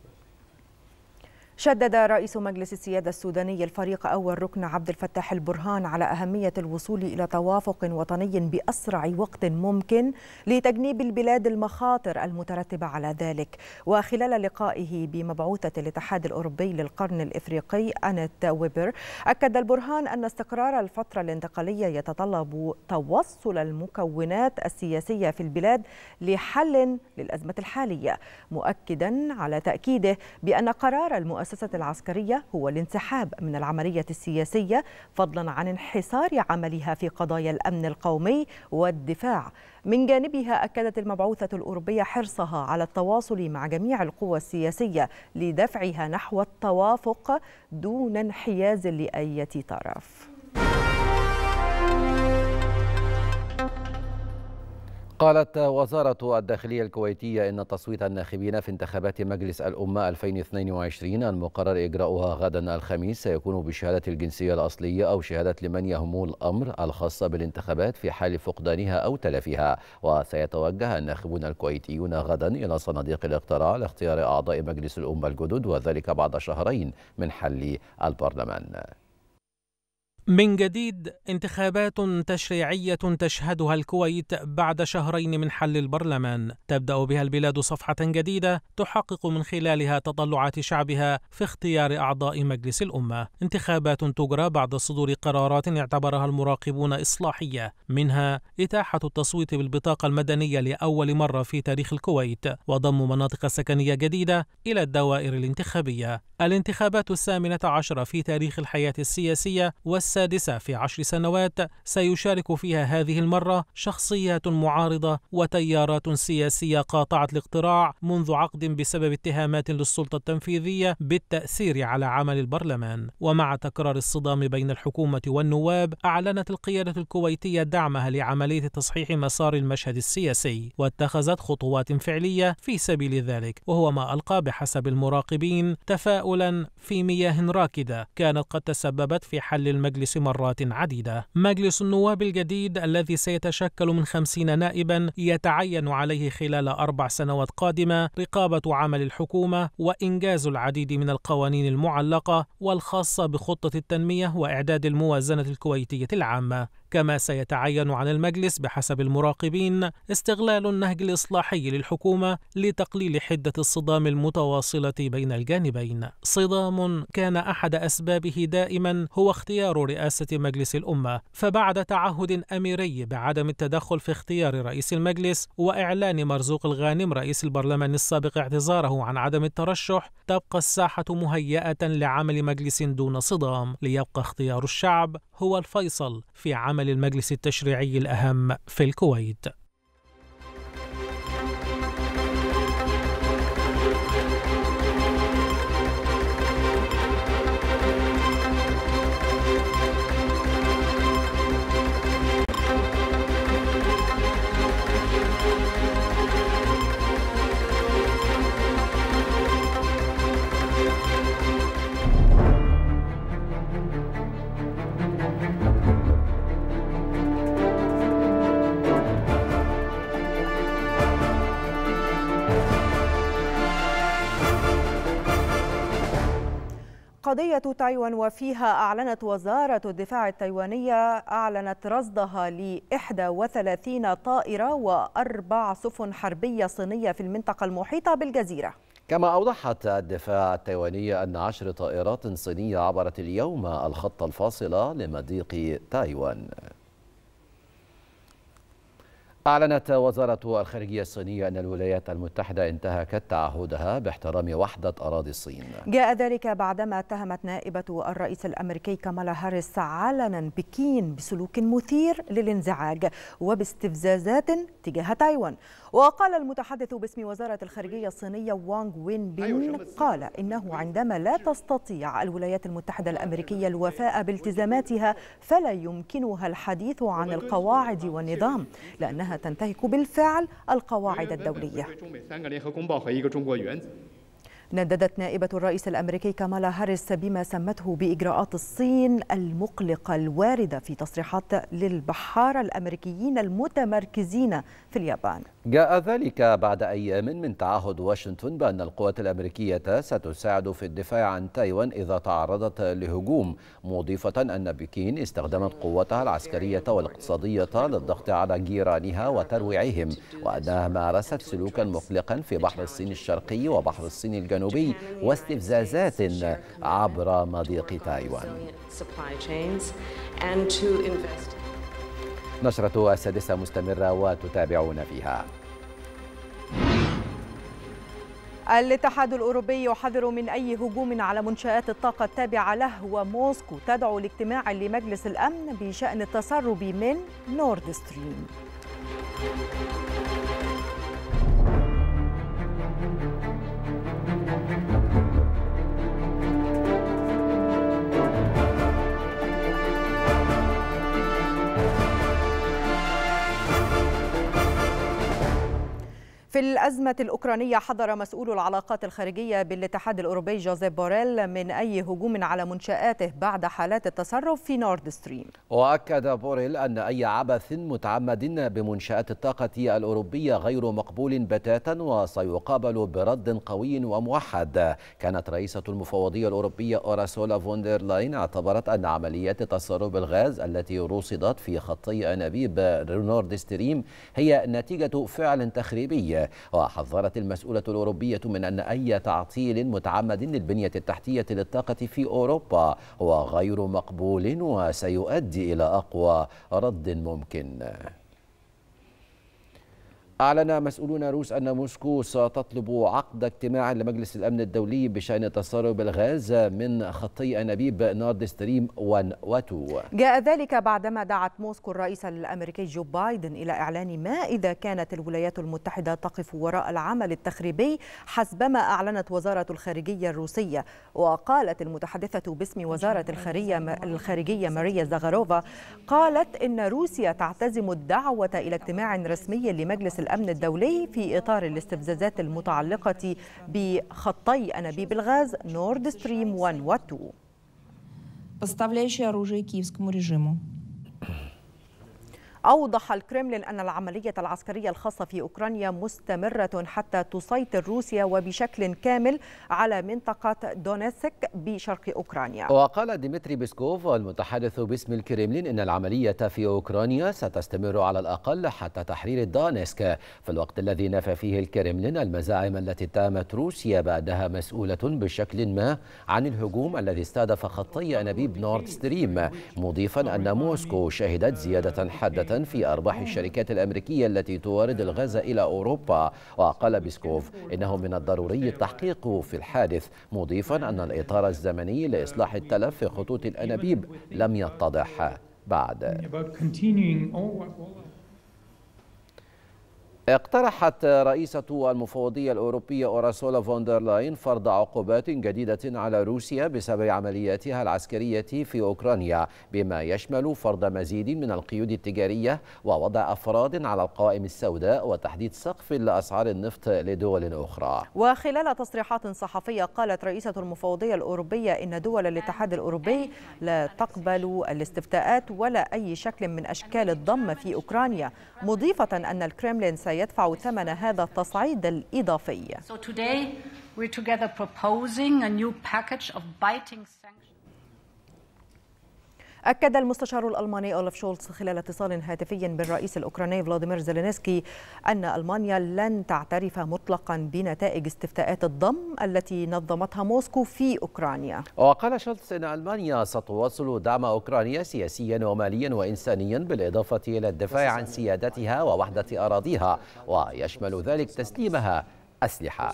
شدد رئيس مجلس السيادة السوداني الفريق أول ركن عبد الفتاح البرهان على أهمية الوصول إلى توافق وطني بأسرع وقت ممكن لتجنيب البلاد المخاطر المترتبة على ذلك. وخلال لقائه بمبعوثة الاتحاد الأوروبي للقرن الإفريقي أنت ويبر، أكد البرهان أن استقرار الفترة الانتقالية يتطلب توصل المكونات السياسية في البلاد لحل للأزمة الحالية، مؤكدا على تأكيده بأن قرار المؤسسة العسكرية هو الانسحاب من العملية السياسية، فضلا عن انحصار عملها في قضايا الأمن القومي والدفاع. من جانبها، أكدت المبعوثة الأوروبية حرصها على التواصل مع جميع القوى السياسية لدفعها نحو التوافق دون انحياز لأي طرف. قالت وزارة الداخلية الكويتية إن تصويت الناخبين في انتخابات مجلس الأمة 2022 المقرر إجراؤها غدا الخميس سيكون بشهادة الجنسية الأصلية أو شهادة لمن يهمه الأمر الخاصة بالانتخابات في حال فقدانها أو تلفها. وسيتوجه الناخبون الكويتيون غدا إلى صناديق الاقتراع لاختيار أعضاء مجلس الأمة الجدد، وذلك بعد شهرين من حل البرلمان. من جديد، انتخابات تشريعية تشهدها الكويت بعد شهرين من حل البرلمان، تبدأ بها البلاد صفحة جديدة تحقق من خلالها تطلعات شعبها في اختيار أعضاء مجلس الأمة. انتخابات تجرى بعد صدور قرارات اعتبرها المراقبون إصلاحية، منها إتاحة التصويت بالبطاقة المدنية لأول مرة في تاريخ الكويت، وضم مناطق سكنية جديدة إلى الدوائر الانتخابية. الانتخابات 18 في تاريخ الحياة السياسية والسادسة في 10 سنوات سيشارك فيها هذه المرة شخصيات معارضة وتيارات سياسية قاطعة الاقتراع منذ عقد بسبب اتهامات للسلطة التنفيذية بالتأثير على عمل البرلمان. ومع تكرار الصدام بين الحكومة والنواب، أعلنت القيادة الكويتية دعمها لعملية تصحيح مسار المشهد السياسي، واتخذت خطوات فعلية في سبيل ذلك، وهو ما ألقى بحسب المراقبين تفاؤلا في مياه راكدة كانت قد تسببت في حل المجلس مرات عديدة. مجلس النواب الجديد الذي سيتشكل من 50 نائبا يتعين عليه خلال 4 سنوات قادمة رقابة عمل الحكومة وإنجاز العديد من القوانين المعلقة والخاصة بخطة التنمية وإعداد الموازنة الكويتية العامة. كما سيتعين على المجلس بحسب المراقبين استغلال النهج الإصلاحي للحكومة لتقليل حدة الصدام المتواصلة بين الجانبين، صدام كان أحد أسبابه دائما هو اختيار رئاسة مجلس الأمة. فبعد تعهد أميري بعدم التدخل في اختيار رئيس المجلس وإعلان مرزوق الغانم رئيس البرلمان السابق اعتذاره عن عدم الترشح، تبقى الساحة مهيئة لعمل مجلس دون صدام، ليبقى اختيار الشعب هو الفيصل في عمل المجلس التشريعي الأهم في الكويت. قضية تايوان، وفيها أعلنت وزارة الدفاع التايوانية أعلنت رصدها ل 31 طائرة و4 سفن حربية صينية في المنطقة المحيطة بالجزيرة. كما أوضحت الدفاع التايواني أن 10 طائرات صينية عبرت اليوم الخط الفاصل لمضيق تايوان. أعلنت وزارة الخارجية الصينية أن الولايات المتحدة انتهكت تعهدها باحترام وحدة أراضي الصين. جاء ذلك بعدما اتهمت نائبة الرئيس الأمريكي كامالا هاريس علنا بكين بسلوك مثير للانزعاج وباستفزازات تجاه تايوان. وقال المتحدث باسم وزارة الخارجية الصينية وانغ وينبين قال إنه عندما لا تستطيع الولايات المتحدة الأمريكية الوفاء بالتزاماتها فلا يمكنها الحديث عن القواعد والنظام، لأنها تنتهك بالفعل القواعد الدولية. نددت نائبة الرئيس الأمريكي كامالا هاريس بما سمته بإجراءات الصين المقلقة الواردة في تصريحات للبحارة الأمريكيين المتمركزين في اليابان. جاء ذلك بعد أيام من تعهد واشنطن بأن القوات الأمريكية ستساعد في الدفاع عن تايوان إذا تعرضت لهجوم، مضيفة أن بكين استخدمت قوتها العسكرية والاقتصادية للضغط على جيرانها وترويعهم، وأنها مارست سلوكا مقلقا في بحر الصين الشرقي وبحر الصين الجنوبي واستفزازات عبر مضيق تايوان. نشرة السادسة مستمرة وتتابعون فيها. الاتحاد الأوروبي يحذر من أي هجوم على منشآت الطاقة التابعة له، وموسكو تدعو لاجتماع لمجلس الأمن بشأن التسرب من نورد ستريم. في الأزمة الأوكرانية حذر مسؤول العلاقات الخارجية بالاتحاد الأوروبي جوزيف بوريل من أي هجوم على منشآته بعد حالات التسرب في نورد ستريم. وأكد بوريل أن أي عبث متعمد بمنشآت الطاقة الأوروبية غير مقبول بتاتا وسيقابل برد قوي وموحد. كانت رئيسة المفوضية الأوروبية أورسولا فوندر لاين اعتبرت أن عمليات تسرب الغاز التي رصدت في خطي أنابيب نورد ستريم هي نتيجة فعل تخريبي. وحذرت المسؤولة الأوروبية من أن أي تعطيل متعمد للبنية التحتية للطاقة في أوروبا هو غير مقبول وسيؤدي إلى أقوى رد ممكن. أعلن مسؤولون روس أن موسكو ستطلب عقد اجتماع لمجلس الأمن الدولي بشأن تسرب الغاز من خطي أنابيب نورد ستريم 1 و 2. جاء ذلك بعدما دعت موسكو الرئيس الأمريكي جو بايدن إلى إعلان ما إذا كانت الولايات المتحدة تقف وراء العمل التخريبي حسبما أعلنت وزارة الخارجية الروسية. وقالت المتحدثة باسم وزارة الخارجية ماريا زاغاروفا قالت إن روسيا تعتزم الدعوة إلى اجتماع رسمي لمجلس الأمن الدولي في إطار الاستفزازات المتعلقة بخطي أنابيب الغاز نورد ستريم 1 و 2. Поставляющие оружие киевскому режиму. أوضح الكرملين أن العملية العسكرية الخاصة في أوكرانيا مستمرة حتى تسيطر روسيا وبشكل كامل على منطقة دونيتسك بشرق أوكرانيا. وقال ديمتري بيسكوف المتحدث باسم الكرملين إن العملية في أوكرانيا ستستمر على الأقل حتى تحرير دونيتسك، في الوقت الذي نفى فيه الكرملين المزاعم التي اتهمت روسيا بأنها مسؤولة بشكل ما عن الهجوم الذي استهدف خطي أنابيب نورد ستريم، مضيفا أن موسكو شهدت زيادة حادة في أرباح الشركات الأمريكية التي تورد الغاز إلى أوروبا. وقال بيسكوف إنه من الضروري التحقيق في الحادث، مضيفا أن الإطار الزمني لإصلاح التلف في خطوط الأنابيب لم يتضح بعد. اقترحت رئيسة المفوضية الأوروبية أورسولا فوندر لاين فرض عقوبات جديدة على روسيا بسبب عملياتها العسكرية في أوكرانيا، بما يشمل فرض مزيد من القيود التجارية ووضع أفراد على القوائم السوداء وتحديد سقف لأسعار النفط لدول أخرى. وخلال تصريحات صحفية قالت رئيسة المفوضية الأوروبية إن دول الاتحاد الأوروبي لا تقبل الاستفتاءات ولا أي شكل من أشكال الضم في أوكرانيا، مضيفة أن الكرملين يدفع ثمن هذا التصعيد الإضافي. أكد المستشار الألماني أولف شولتز خلال اتصال هاتفي بالرئيس الأوكراني فلاديمير زيلينسكي أن ألمانيا لن تعترف مطلقا بنتائج استفتاءات الضم التي نظمتها موسكو في أوكرانيا. وقال شولتز أن ألمانيا ستواصل دعم أوكرانيا سياسيا وماليا وإنسانيا، بالإضافة إلى الدفاع عن سيادتها ووحدة أراضيها، ويشمل ذلك تسليمها أسلحة.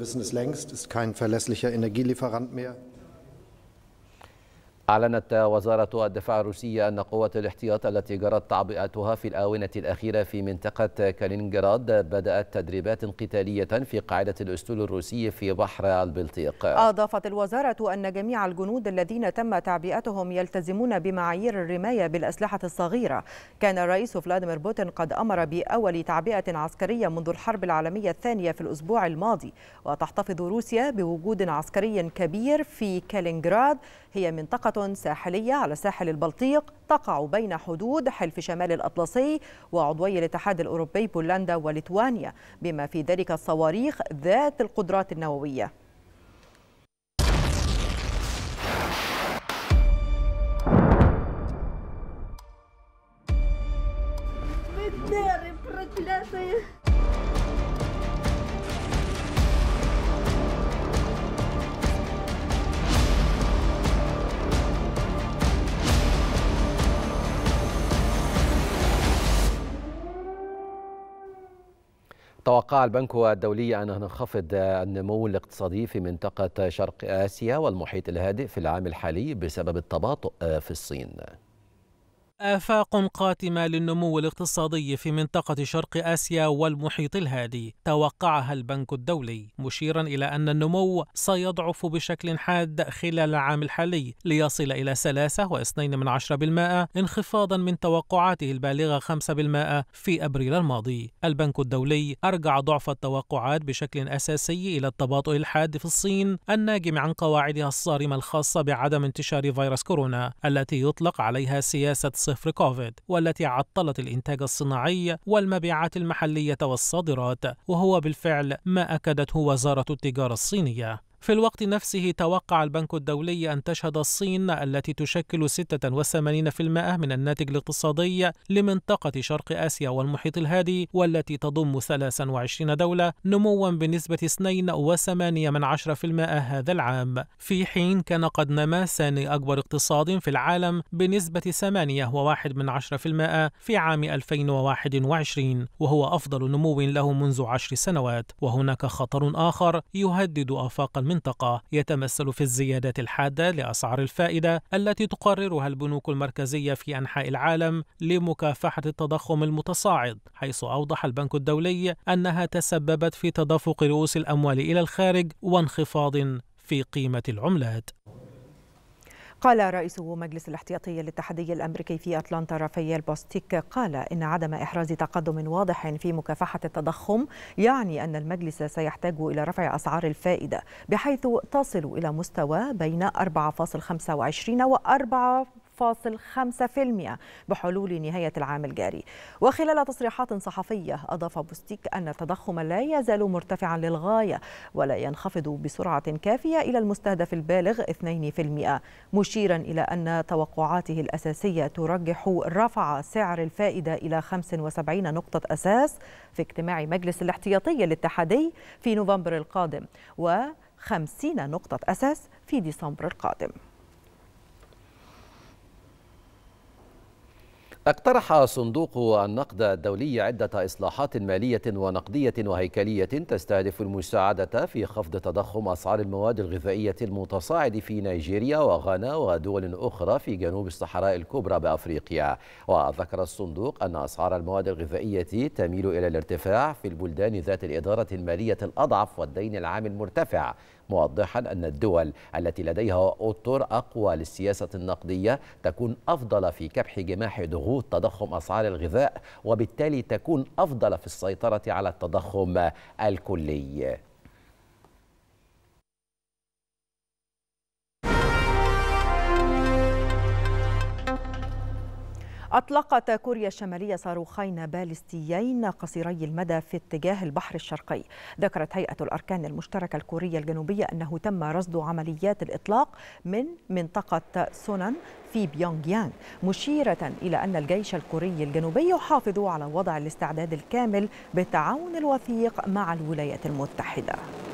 أعلنت وزارة الدفاع الروسية أن قوات الاحتياط التي جرت تعبئتها في الآونة الأخيرة في منطقة كالينغراد بدأت تدريبات قتالية في قاعدة الأسطول الروسي في بحر البلطيق. أضافت الوزارة أن جميع الجنود الذين تم تعبئتهم يلتزمون بمعايير الرماية بالأسلحة الصغيرة. كان الرئيس فلاديمير بوتين قد أمر بأول تعبئة عسكرية منذ الحرب العالمية الثانية في الأسبوع الماضي. وتحتفظ روسيا بوجود عسكري كبير في كالينغراد، هي منطقة ساحلية على ساحل البلطيق تقع بين حدود حلف شمال الأطلسي وعضوي الاتحاد الأوروبي بولندا وليتوانيا، بما في ذلك الصواريخ ذات القدرات النووية. توقع البنك الدولي أن ينخفض النمو الاقتصادي في منطقة شرق آسيا والمحيط الهادئ في العام الحالي بسبب التباطؤ في الصين. آفاق قاتمة للنمو الاقتصادي في منطقة شرق آسيا والمحيط الهادي توقعها البنك الدولي، مشيرا إلى أن النمو سيضعف بشكل حاد خلال العام الحالي ليصل إلى 3.2% انخفاضا من توقعاته البالغة 5% في أبريل الماضي. البنك الدولي أرجع ضعف التوقعات بشكل أساسي إلى التباطؤ الحاد في الصين الناجم عن قواعدها الصارمة الخاصة بعدم انتشار فيروس كورونا التي يطلق عليها سياسة صفر كوفيد، والتي عطلت الإنتاج الصناعي والمبيعات المحلية والصادرات، وهو بالفعل ما أكدته وزارة التجارة الصينية. في الوقت نفسه توقع البنك الدولي أن تشهد الصين التي تشكل 86% من الناتج الاقتصادي لمنطقة شرق آسيا والمحيط الهادي والتي تضم 23 دولة نموا بنسبة 2.8% هذا العام، في حين كان قد نما ثاني أكبر اقتصاد في العالم بنسبة 8.1% في عام 2021، وهو أفضل نمو له منذ 10 سنوات. وهناك خطر آخر يهدد آفاق المنطقة يتمثل في الزيادات الحادة لأسعار الفائدة التي تقررها البنوك المركزية في أنحاء العالم لمكافحة التضخم المتصاعد، حيث أوضح البنك الدولي أنها تسببت في تدفق رؤوس الأموال إلى الخارج وانخفاض في قيمة العملات. قال رئيس مجلس الاحتياطي الاتحادي الأمريكي في أتلانتا رافائيل بوستيك قال إن عدم إحراز تقدم واضح في مكافحة التضخم يعني أن المجلس سيحتاج إلى رفع أسعار الفائدة بحيث تصل إلى مستوى بين 4.25% و 4.5% بحلول نهاية العام الجاري. وخلال تصريحات صحفية أضاف بوستيك أن التضخم لا يزال مرتفعا للغاية ولا ينخفض بسرعة كافية إلى المستهدف البالغ 2%، مشيرا إلى أن توقعاته الأساسية ترجح رفع سعر الفائدة إلى 75 نقطة أساس في اجتماع مجلس الاحتياطي الاتحادي في نوفمبر القادم و50 نقطة أساس في ديسمبر القادم. اقترح صندوق النقد الدولي عدة إصلاحات مالية ونقدية وهيكلية تستهدف المساعدة في خفض تضخم أسعار المواد الغذائية المتصاعد في نيجيريا وغانا ودول أخرى في جنوب الصحراء الكبرى بأفريقيا. وذكر الصندوق أن أسعار المواد الغذائية تميل إلى الارتفاع في البلدان ذات الإدارة المالية الأضعف والدين العام المرتفع، موضحا أن الدول التي لديها أطر أقوى للسياسة النقدية تكون أفضل في كبح جماح ضغوط تضخم أسعار الغذاء، وبالتالي تكون أفضل في السيطرة على التضخم الكلي. أطلقت كوريا الشمالية صاروخين باليستيين قصيري المدى في اتجاه البحر الشرقي. ذكرت هيئة الأركان المشتركة الكورية الجنوبية أنه تم رصد عمليات الإطلاق من منطقة سونان في بيونغ يانغ، مشيرة إلى أن الجيش الكوري الجنوبي يحافظ على وضع الاستعداد الكامل بالتعاون الوثيق مع الولايات المتحدة.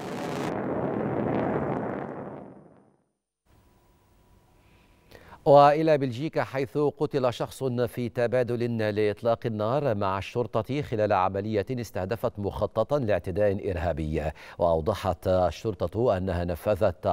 وإلى بلجيكا، حيث قتل شخص في تبادل لإطلاق النار مع الشرطة خلال عملية استهدفت مخططا لاعتداء إرهابي. وأوضحت الشرطة أنها نفذت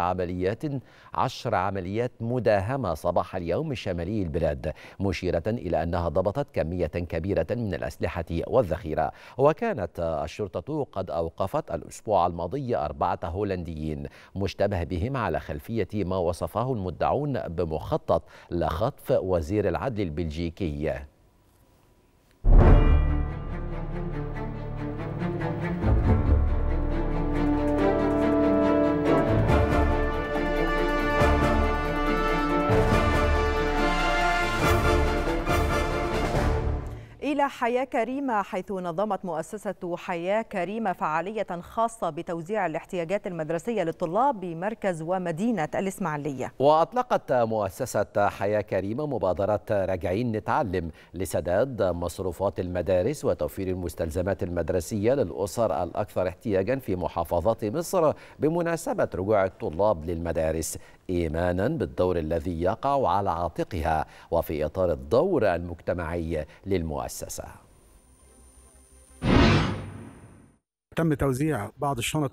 10 عمليات مداهمة صباح اليوم شمالي البلاد، مشيرة إلى أنها ضبطت كمية كبيرة من الأسلحة والذخيرة. وكانت الشرطة قد أوقفت الأسبوع الماضي 4 هولنديين مشتبه بهم على خلفية ما وصفه المدعون بمخطط لخطف وزير العدل البلجيكي. إلى حياة كريمة، حيث نظمت مؤسسة حياة كريمة فعالية خاصة بتوزيع الاحتياجات المدرسية للطلاب بمركز ومدينة الإسماعيلية. وأطلقت مؤسسة حياة كريمة مبادرة راجعين نتعلم لسداد مصروفات المدارس وتوفير المستلزمات المدرسية للأسر الأكثر احتياجا في محافظات مصر بمناسبة رجوع الطلاب للمدارس، إيمانا بالدور الذي يقع على عاتقها وفي إطار الدور المجتمعي للمؤسسة. تم توزيع بعض الشنط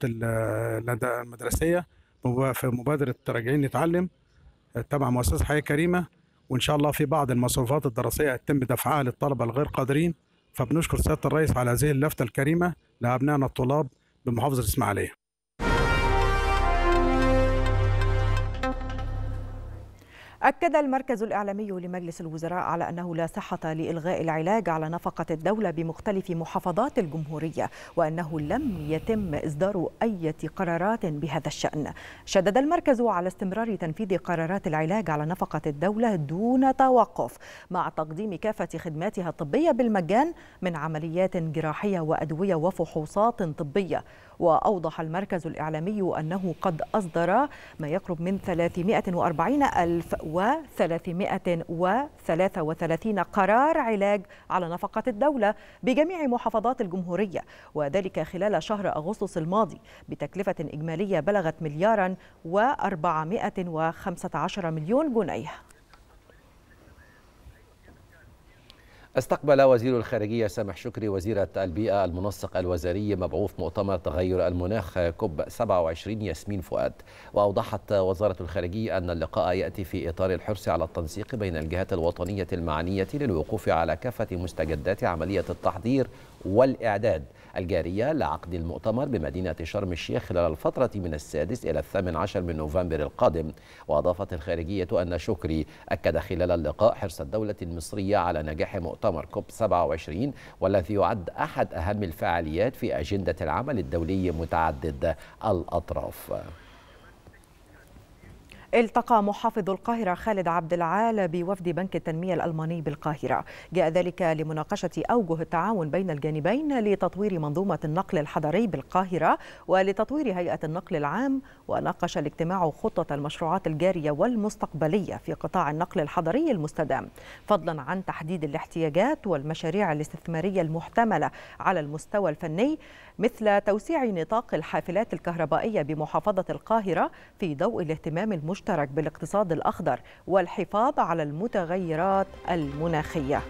المدرسية في مبادرة راجعين نتعلم تبع مؤسسة حياة كريمة، وإن شاء الله في بعض المصروفات الدراسية يتم دفعها للطلبة الغير قادرين. فبنشكر سيادة الرئيس على هذه اللفتة الكريمة لأبنائنا الطلاب بمحافظة الإسماعيلية. أكد المركز الإعلامي لمجلس الوزراء على أنه لا صحة لإلغاء العلاج على نفقة الدولة بمختلف محافظات الجمهورية، وأنه لم يتم إصدار أي قرارات بهذا الشأن. شدد المركز على استمرار تنفيذ قرارات العلاج على نفقة الدولة دون توقف، مع تقديم كافة خدماتها الطبية بالمجان من عمليات جراحية وأدوية وفحوصات طبية. وأوضح المركز الإعلامي أنه قد أصدر ما يقرب من 340,333 قرار علاج على نفقة الدولة بجميع محافظات الجمهورية، وذلك خلال شهر أغسطس الماضي بتكلفة إجمالية بلغت 1,415 مليون جنيه. استقبل وزير الخارجية سامح شكري وزيرة البيئة المنسق الوزاري مبعوث مؤتمر تغير المناخ كوب 27 ياسمين فؤاد. وأوضحت وزارة الخارجية أن اللقاء يأتي في إطار الحرص على التنسيق بين الجهات الوطنية المعنية للوقوف على كافة مستجدات عملية التحضير والإعداد الجارية لعقد المؤتمر بمدينة شرم الشيخ خلال الفترة من 6 إلى 18 من نوفمبر القادم. وأضافت الخارجية أن شكري أكد خلال اللقاء حرص الدولة المصرية على نجاح مؤتمر كوب 27 والذي يعد أحد أهم الفعاليات في أجندة العمل الدولي متعدد الأطراف. التقى محافظ القاهرة خالد عبد العال بوفد بنك التنمية الألماني بالقاهرة. جاء ذلك لمناقشة أوجه التعاون بين الجانبين لتطوير منظومة النقل الحضري بالقاهرة ولتطوير هيئة النقل العام. وناقش الاجتماع خطة المشروعات الجارية والمستقبلية في قطاع النقل الحضري المستدام، فضلا عن تحديد الاحتياجات والمشاريع الاستثمارية المحتملة على المستوى الفني، مثل توسيع نطاق الحافلات الكهربائية بمحافظة القاهرة في ضوء الاهتمام المشترك بالاقتصاد الأخضر والحفاظ على المتغيرات المناخية.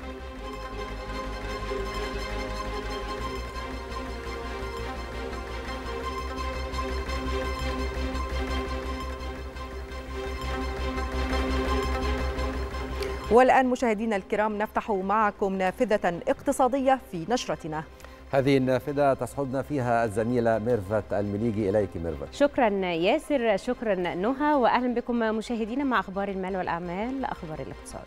والآن مشاهدينا الكرام نفتح معكم نافذة اقتصادية في نشرتنا. هذه النافذة تصحبنا فيها الزميلة ميرفت المليجي. إليك ميرفت. شكرا ياسر، شكرا نهى، وأهلا بكم مشاهدينا مع أخبار المال والأعمال، أخبار الاقتصاد.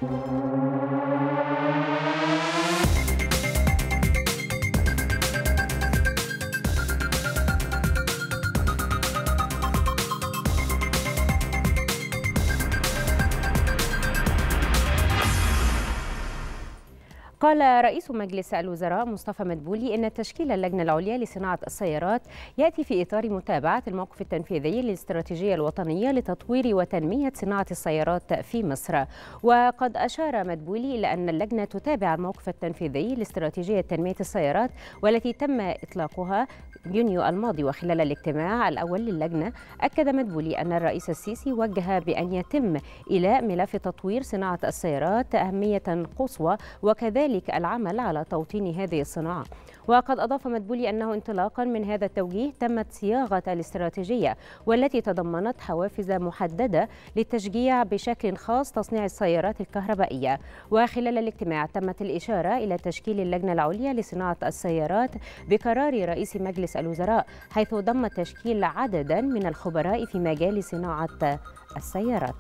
قال رئيس مجلس الوزراء مصطفى مدبولي إن تشكيل اللجنة العليا لصناعة السيارات يأتي في إطار متابعة الموقف التنفيذي للاستراتيجية الوطنية لتطوير وتنمية صناعة السيارات في مصر. وقد أشار مدبولي إلى أن اللجنة تتابع الموقف التنفيذي لاستراتيجية تنمية السيارات والتي تم إطلاقها يونيو الماضي. وخلال الاجتماع الأول للجنة أكد مدبولي أن الرئيس السيسي وجه بأن يتم إيلاء ملف تطوير صناعة السيارات أهمية قصوى، وكذلك العمل على توطين هذه الصناعة. وقد أضاف مدبولي أنه انطلاقا من هذا التوجيه تمت صياغة الاستراتيجية والتي تضمنت حوافز محددة للتشجيع بشكل خاص تصنيع السيارات الكهربائية. وخلال الاجتماع تمت الإشارة إلى تشكيل اللجنة العليا لصناعة السيارات بقرار رئيس مجلس الوزراء، حيث ضم تشكيل عددا من الخبراء في مجال صناعة السيارات.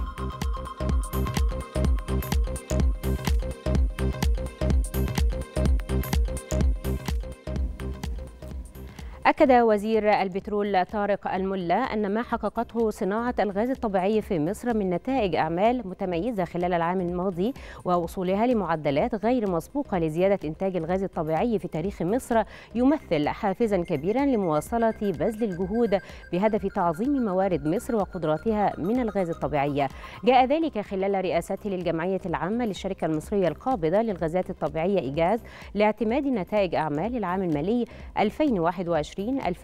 أكد وزير البترول طارق الملا أن ما حققته صناعة الغاز الطبيعي في مصر من نتائج أعمال متميزة خلال العام الماضي ووصولها لمعدلات غير مسبوقة لزيادة إنتاج الغاز الطبيعي في تاريخ مصر يمثل حافزا كبيرا لمواصلة بذل الجهود بهدف تعظيم موارد مصر وقدراتها من الغاز الطبيعي. جاء ذلك خلال رئاسته للجمعية العامة للشركة المصرية القابضة للغازات الطبيعية إيجاز لاعتماد نتائج أعمال العام المالي 2021-2022.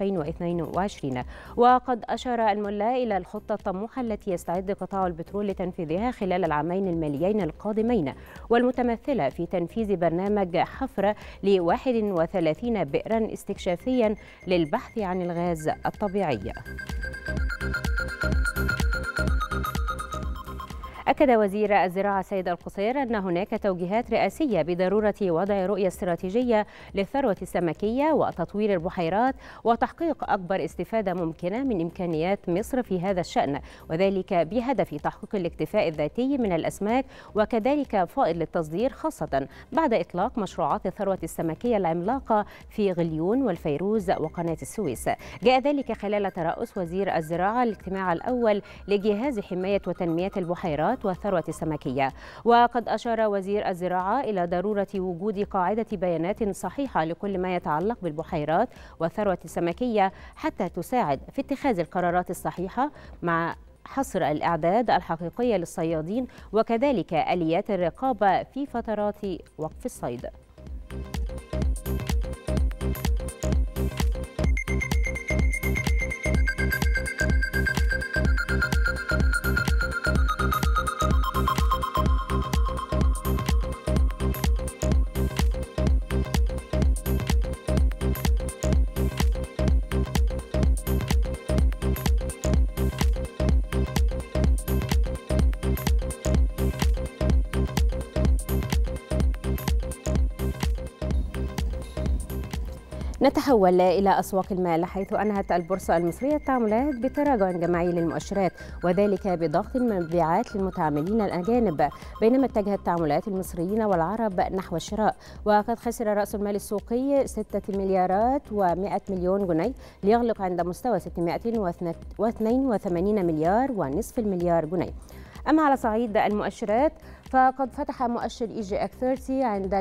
وقد أشار الملا إلى الخطة الطموحة التي يستعد قطاع البترول لتنفيذها خلال العامين الماليين القادمين، والمتمثلة في تنفيذ برنامج حفر ل31 بئرا استكشافيا للبحث عن الغاز الطبيعي. أكد وزير الزراعة سيد القصير أن هناك توجيهات رئاسية بضرورة وضع رؤية استراتيجية للثروة السمكية وتطوير البحيرات وتحقيق أكبر استفادة ممكنة من إمكانيات مصر في هذا الشأن، وذلك بهدف تحقيق الاكتفاء الذاتي من الأسماك وكذلك فائض للتصدير، خاصة بعد إطلاق مشروعات الثروة السمكية العملاقة في غليون والفيروز وقناة السويس. جاء ذلك خلال ترأس وزير الزراعة الاجتماع الأول لجهاز حماية وتنمية البحيرات والثروة السمكية. وقد أشار وزير الزراعة إلى ضرورة وجود قاعدة بيانات صحيحة لكل ما يتعلق بالبحيرات والثروة السمكية حتى تساعد في اتخاذ القرارات الصحيحة مع حصر الأعداد الحقيقية للصيادين وكذلك آليات الرقابة في فترات وقف الصيد. نتحول إلى أسواق المال، حيث أنهت البورصة المصرية التعاملات بتراجع جماعي للمؤشرات، وذلك بضغط من المبيعات للمتعاملين الأجانب، بينما اتجهت تعاملات المصريين والعرب نحو الشراء. وقد خسر رأس المال السوقي 6 مليارات و100 مليون جنيه ليغلق عند مستوى 682 مليار ونصف المليار جنيه. أما على صعيد المؤشرات فقد فتح مؤشر EGX 30 عند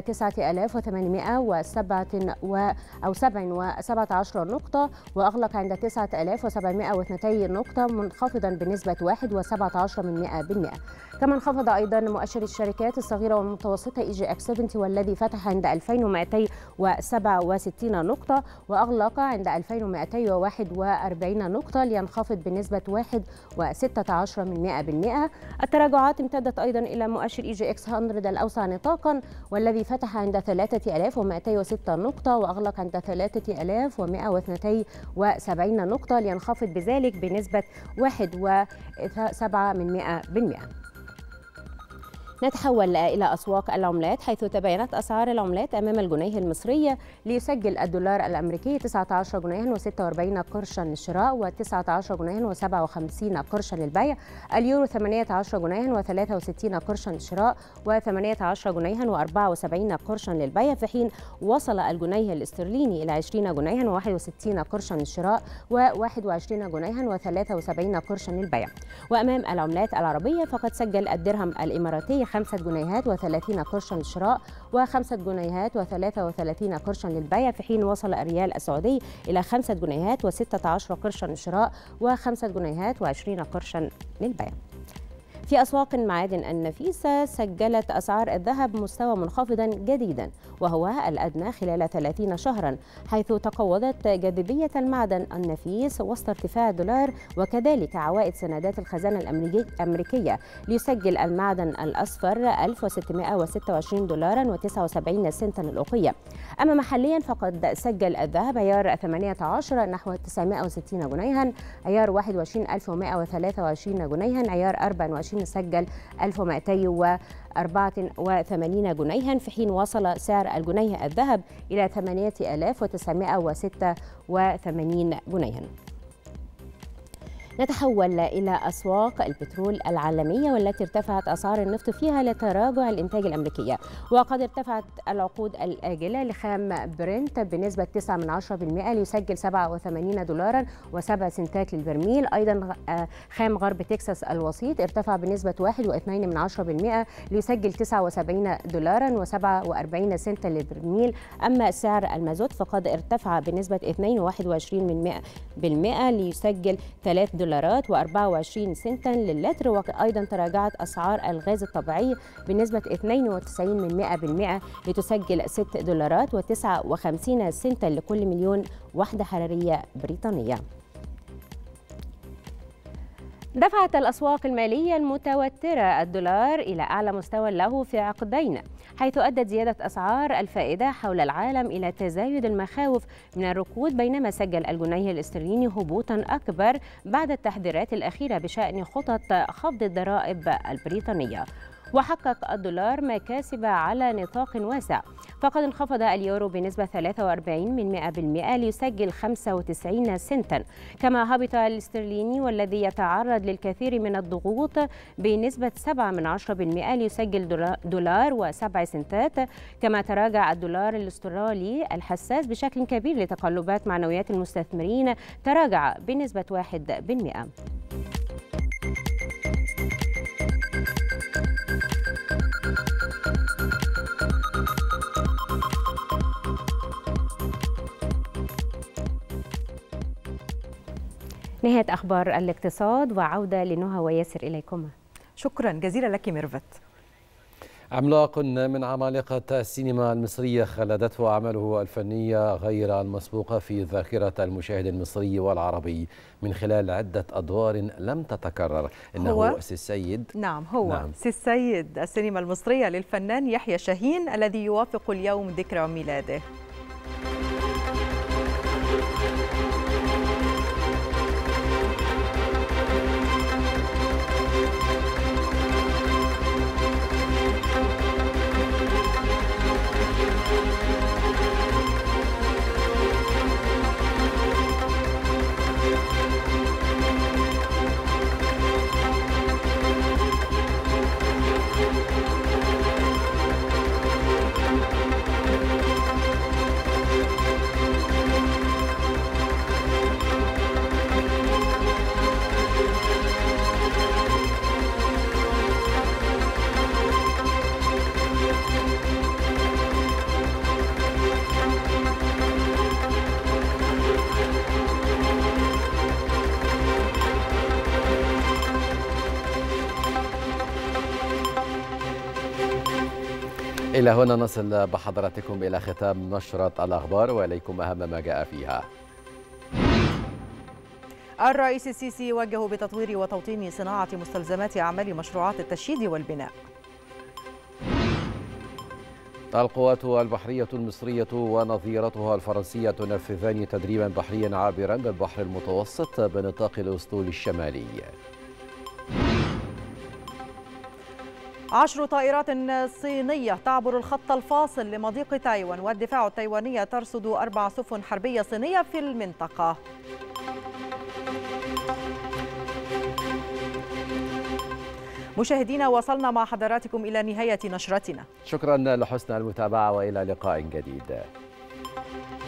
9817 نقطة وأغلق عند 9702 نقطة، منخفضا بنسبة 1.17%. كما انخفض أيضا مؤشر الشركات الصغيرة والمتوسطة EGX 70 والذي فتح عند 2267 نقطة وأغلق عند 2241 نقطة لينخفض بنسبة 1.16%. التراجعات امتدت أيضا إلى مؤشر EGX 100 الأوسع نطاقا والذي فتح عند 3206 نقطة وأغلق عند 3172 نقطة لينخفض بذلك بنسبة 1.7%. نتحول إلى أسواق العملات، حيث تباينت أسعار العملات أمام الجنيه المصري، ليسجل الدولار الأمريكي 19 جنيها و46 قرشا للشراء و19 جنيها و57 قرشا للبيع. اليورو 18 جنيها و63 قرشا للشراء و18 جنيها و74 قرشا للبيع، في حين وصل الجنيه الاسترليني إلى 20 جنيها و61 قرشا للشراء و21 جنيها و73 قرشا للبيع. وأمام العملات العربية فقد سجل الدرهم الإماراتي 5 جنيهات و30 قرشا للشراء و5 جنيهات و33 قرشا للبيع، في حين وصل الريال السعودي إلى 5 جنيهات و16 قرشا للشراء و5 جنيهات و20 قرشا للبيع. في أسواق المعادن النفيسة سجلت أسعار الذهب مستوى منخفضا جديدا وهو الأدنى خلال 30 شهرا، حيث تقوضت جاذبية المعدن النفيس وسط ارتفاع الدولار وكذلك عوائد سندات الخزانة الأمريكية، ليسجل المعدن الأصفر 1626 دولارا و79 سنتا الأوقية. أما محليا فقد سجل الذهب عيار 18 نحو 960 جنيها، عيار 21 1123 جنيها، عيار 24 سجل 1284 جنيها، في حين وصل سعر الجنيه الذهب إلى 8986 جنيها. نتحول إلى أسواق البترول العالمية والتي ارتفعت أسعار النفط فيها لتراجع الإنتاج الأمريكية، وقد ارتفعت العقود الآجلة لخام برنت بنسبة 9% ليسجل 87 دولارا و7 سنتات للبرميل. أيضا خام غرب تكساس الوسيط ارتفع بنسبة 1.2% ليسجل 79 دولارا و47 سنتا للبرميل. أما سعر المازوت فقد ارتفع بنسبة 2.21% ليسجل 3 دولارات و24 سنتا للتر. وأيضا تراجعت أسعار الغاز الطبيعي بنسبة 92% لتسجل 6 دولارات و59 سنتا لكل مليون وحدة حرارية بريطانية. دفعت الأسواق المالية المتوترة الدولار إلى أعلى مستوى له في عقدين، حيث أدت زيادة أسعار الفائدة حول العالم إلى تزايد المخاوف من الركود، بينما سجل الجنيه الاسترليني هبوطا أكبر بعد التحذيرات الأخيرة بشأن خطط خفض الضرائب البريطانية. وحقق الدولار مكاسب على نطاق واسع، فقد انخفض اليورو بنسبة 43% ليسجل 95 سنتا، كما هبط الاسترليني والذي يتعرض للكثير من الضغوط بنسبة 7% ليسجل دولار و7 سنتات، كما تراجع الدولار الاسترالي الحساس بشكل كبير لتقلبات معنويات المستثمرين، تراجع بنسبة 1%. نهاية أخبار الاقتصاد، وعودة لنهى وياسر إليكم. شكرا جزيلا لك ميرفت. عملاق من عمالقة السينما المصرية خلدته أعماله الفنية غير المسبوقة في ذاكرة المشاهد المصري والعربي من خلال عدة أدوار لم تتكرر. إنه سي السيد. نعم، سي السيد، السينما المصرية للفنان يحيى شاهين الذي يوافق اليوم ذكرى ميلاده. إلى هنا نصل بحضراتكم إلى ختام نشرة الأخبار، وإليكم أهم ما جاء فيها. الرئيس السيسي وجه بتطوير وتوطين صناعة مستلزمات أعمال مشروعات التشييد والبناء. القوات البحرية المصرية ونظيرتها الفرنسية تنفذان تدريبا بحريا عابرا بالبحر المتوسط بنطاق الأسطول الشمالي. 10 طائرات صينية تعبر الخط الفاصل لمضيق تايوان، والدفاع التايواني ترصد 4 سفن حربية صينية في المنطقة. مشاهدينا، وصلنا مع حضراتكم إلى نهاية نشرتنا. شكرا لحسن المتابعة وإلى لقاء جديد.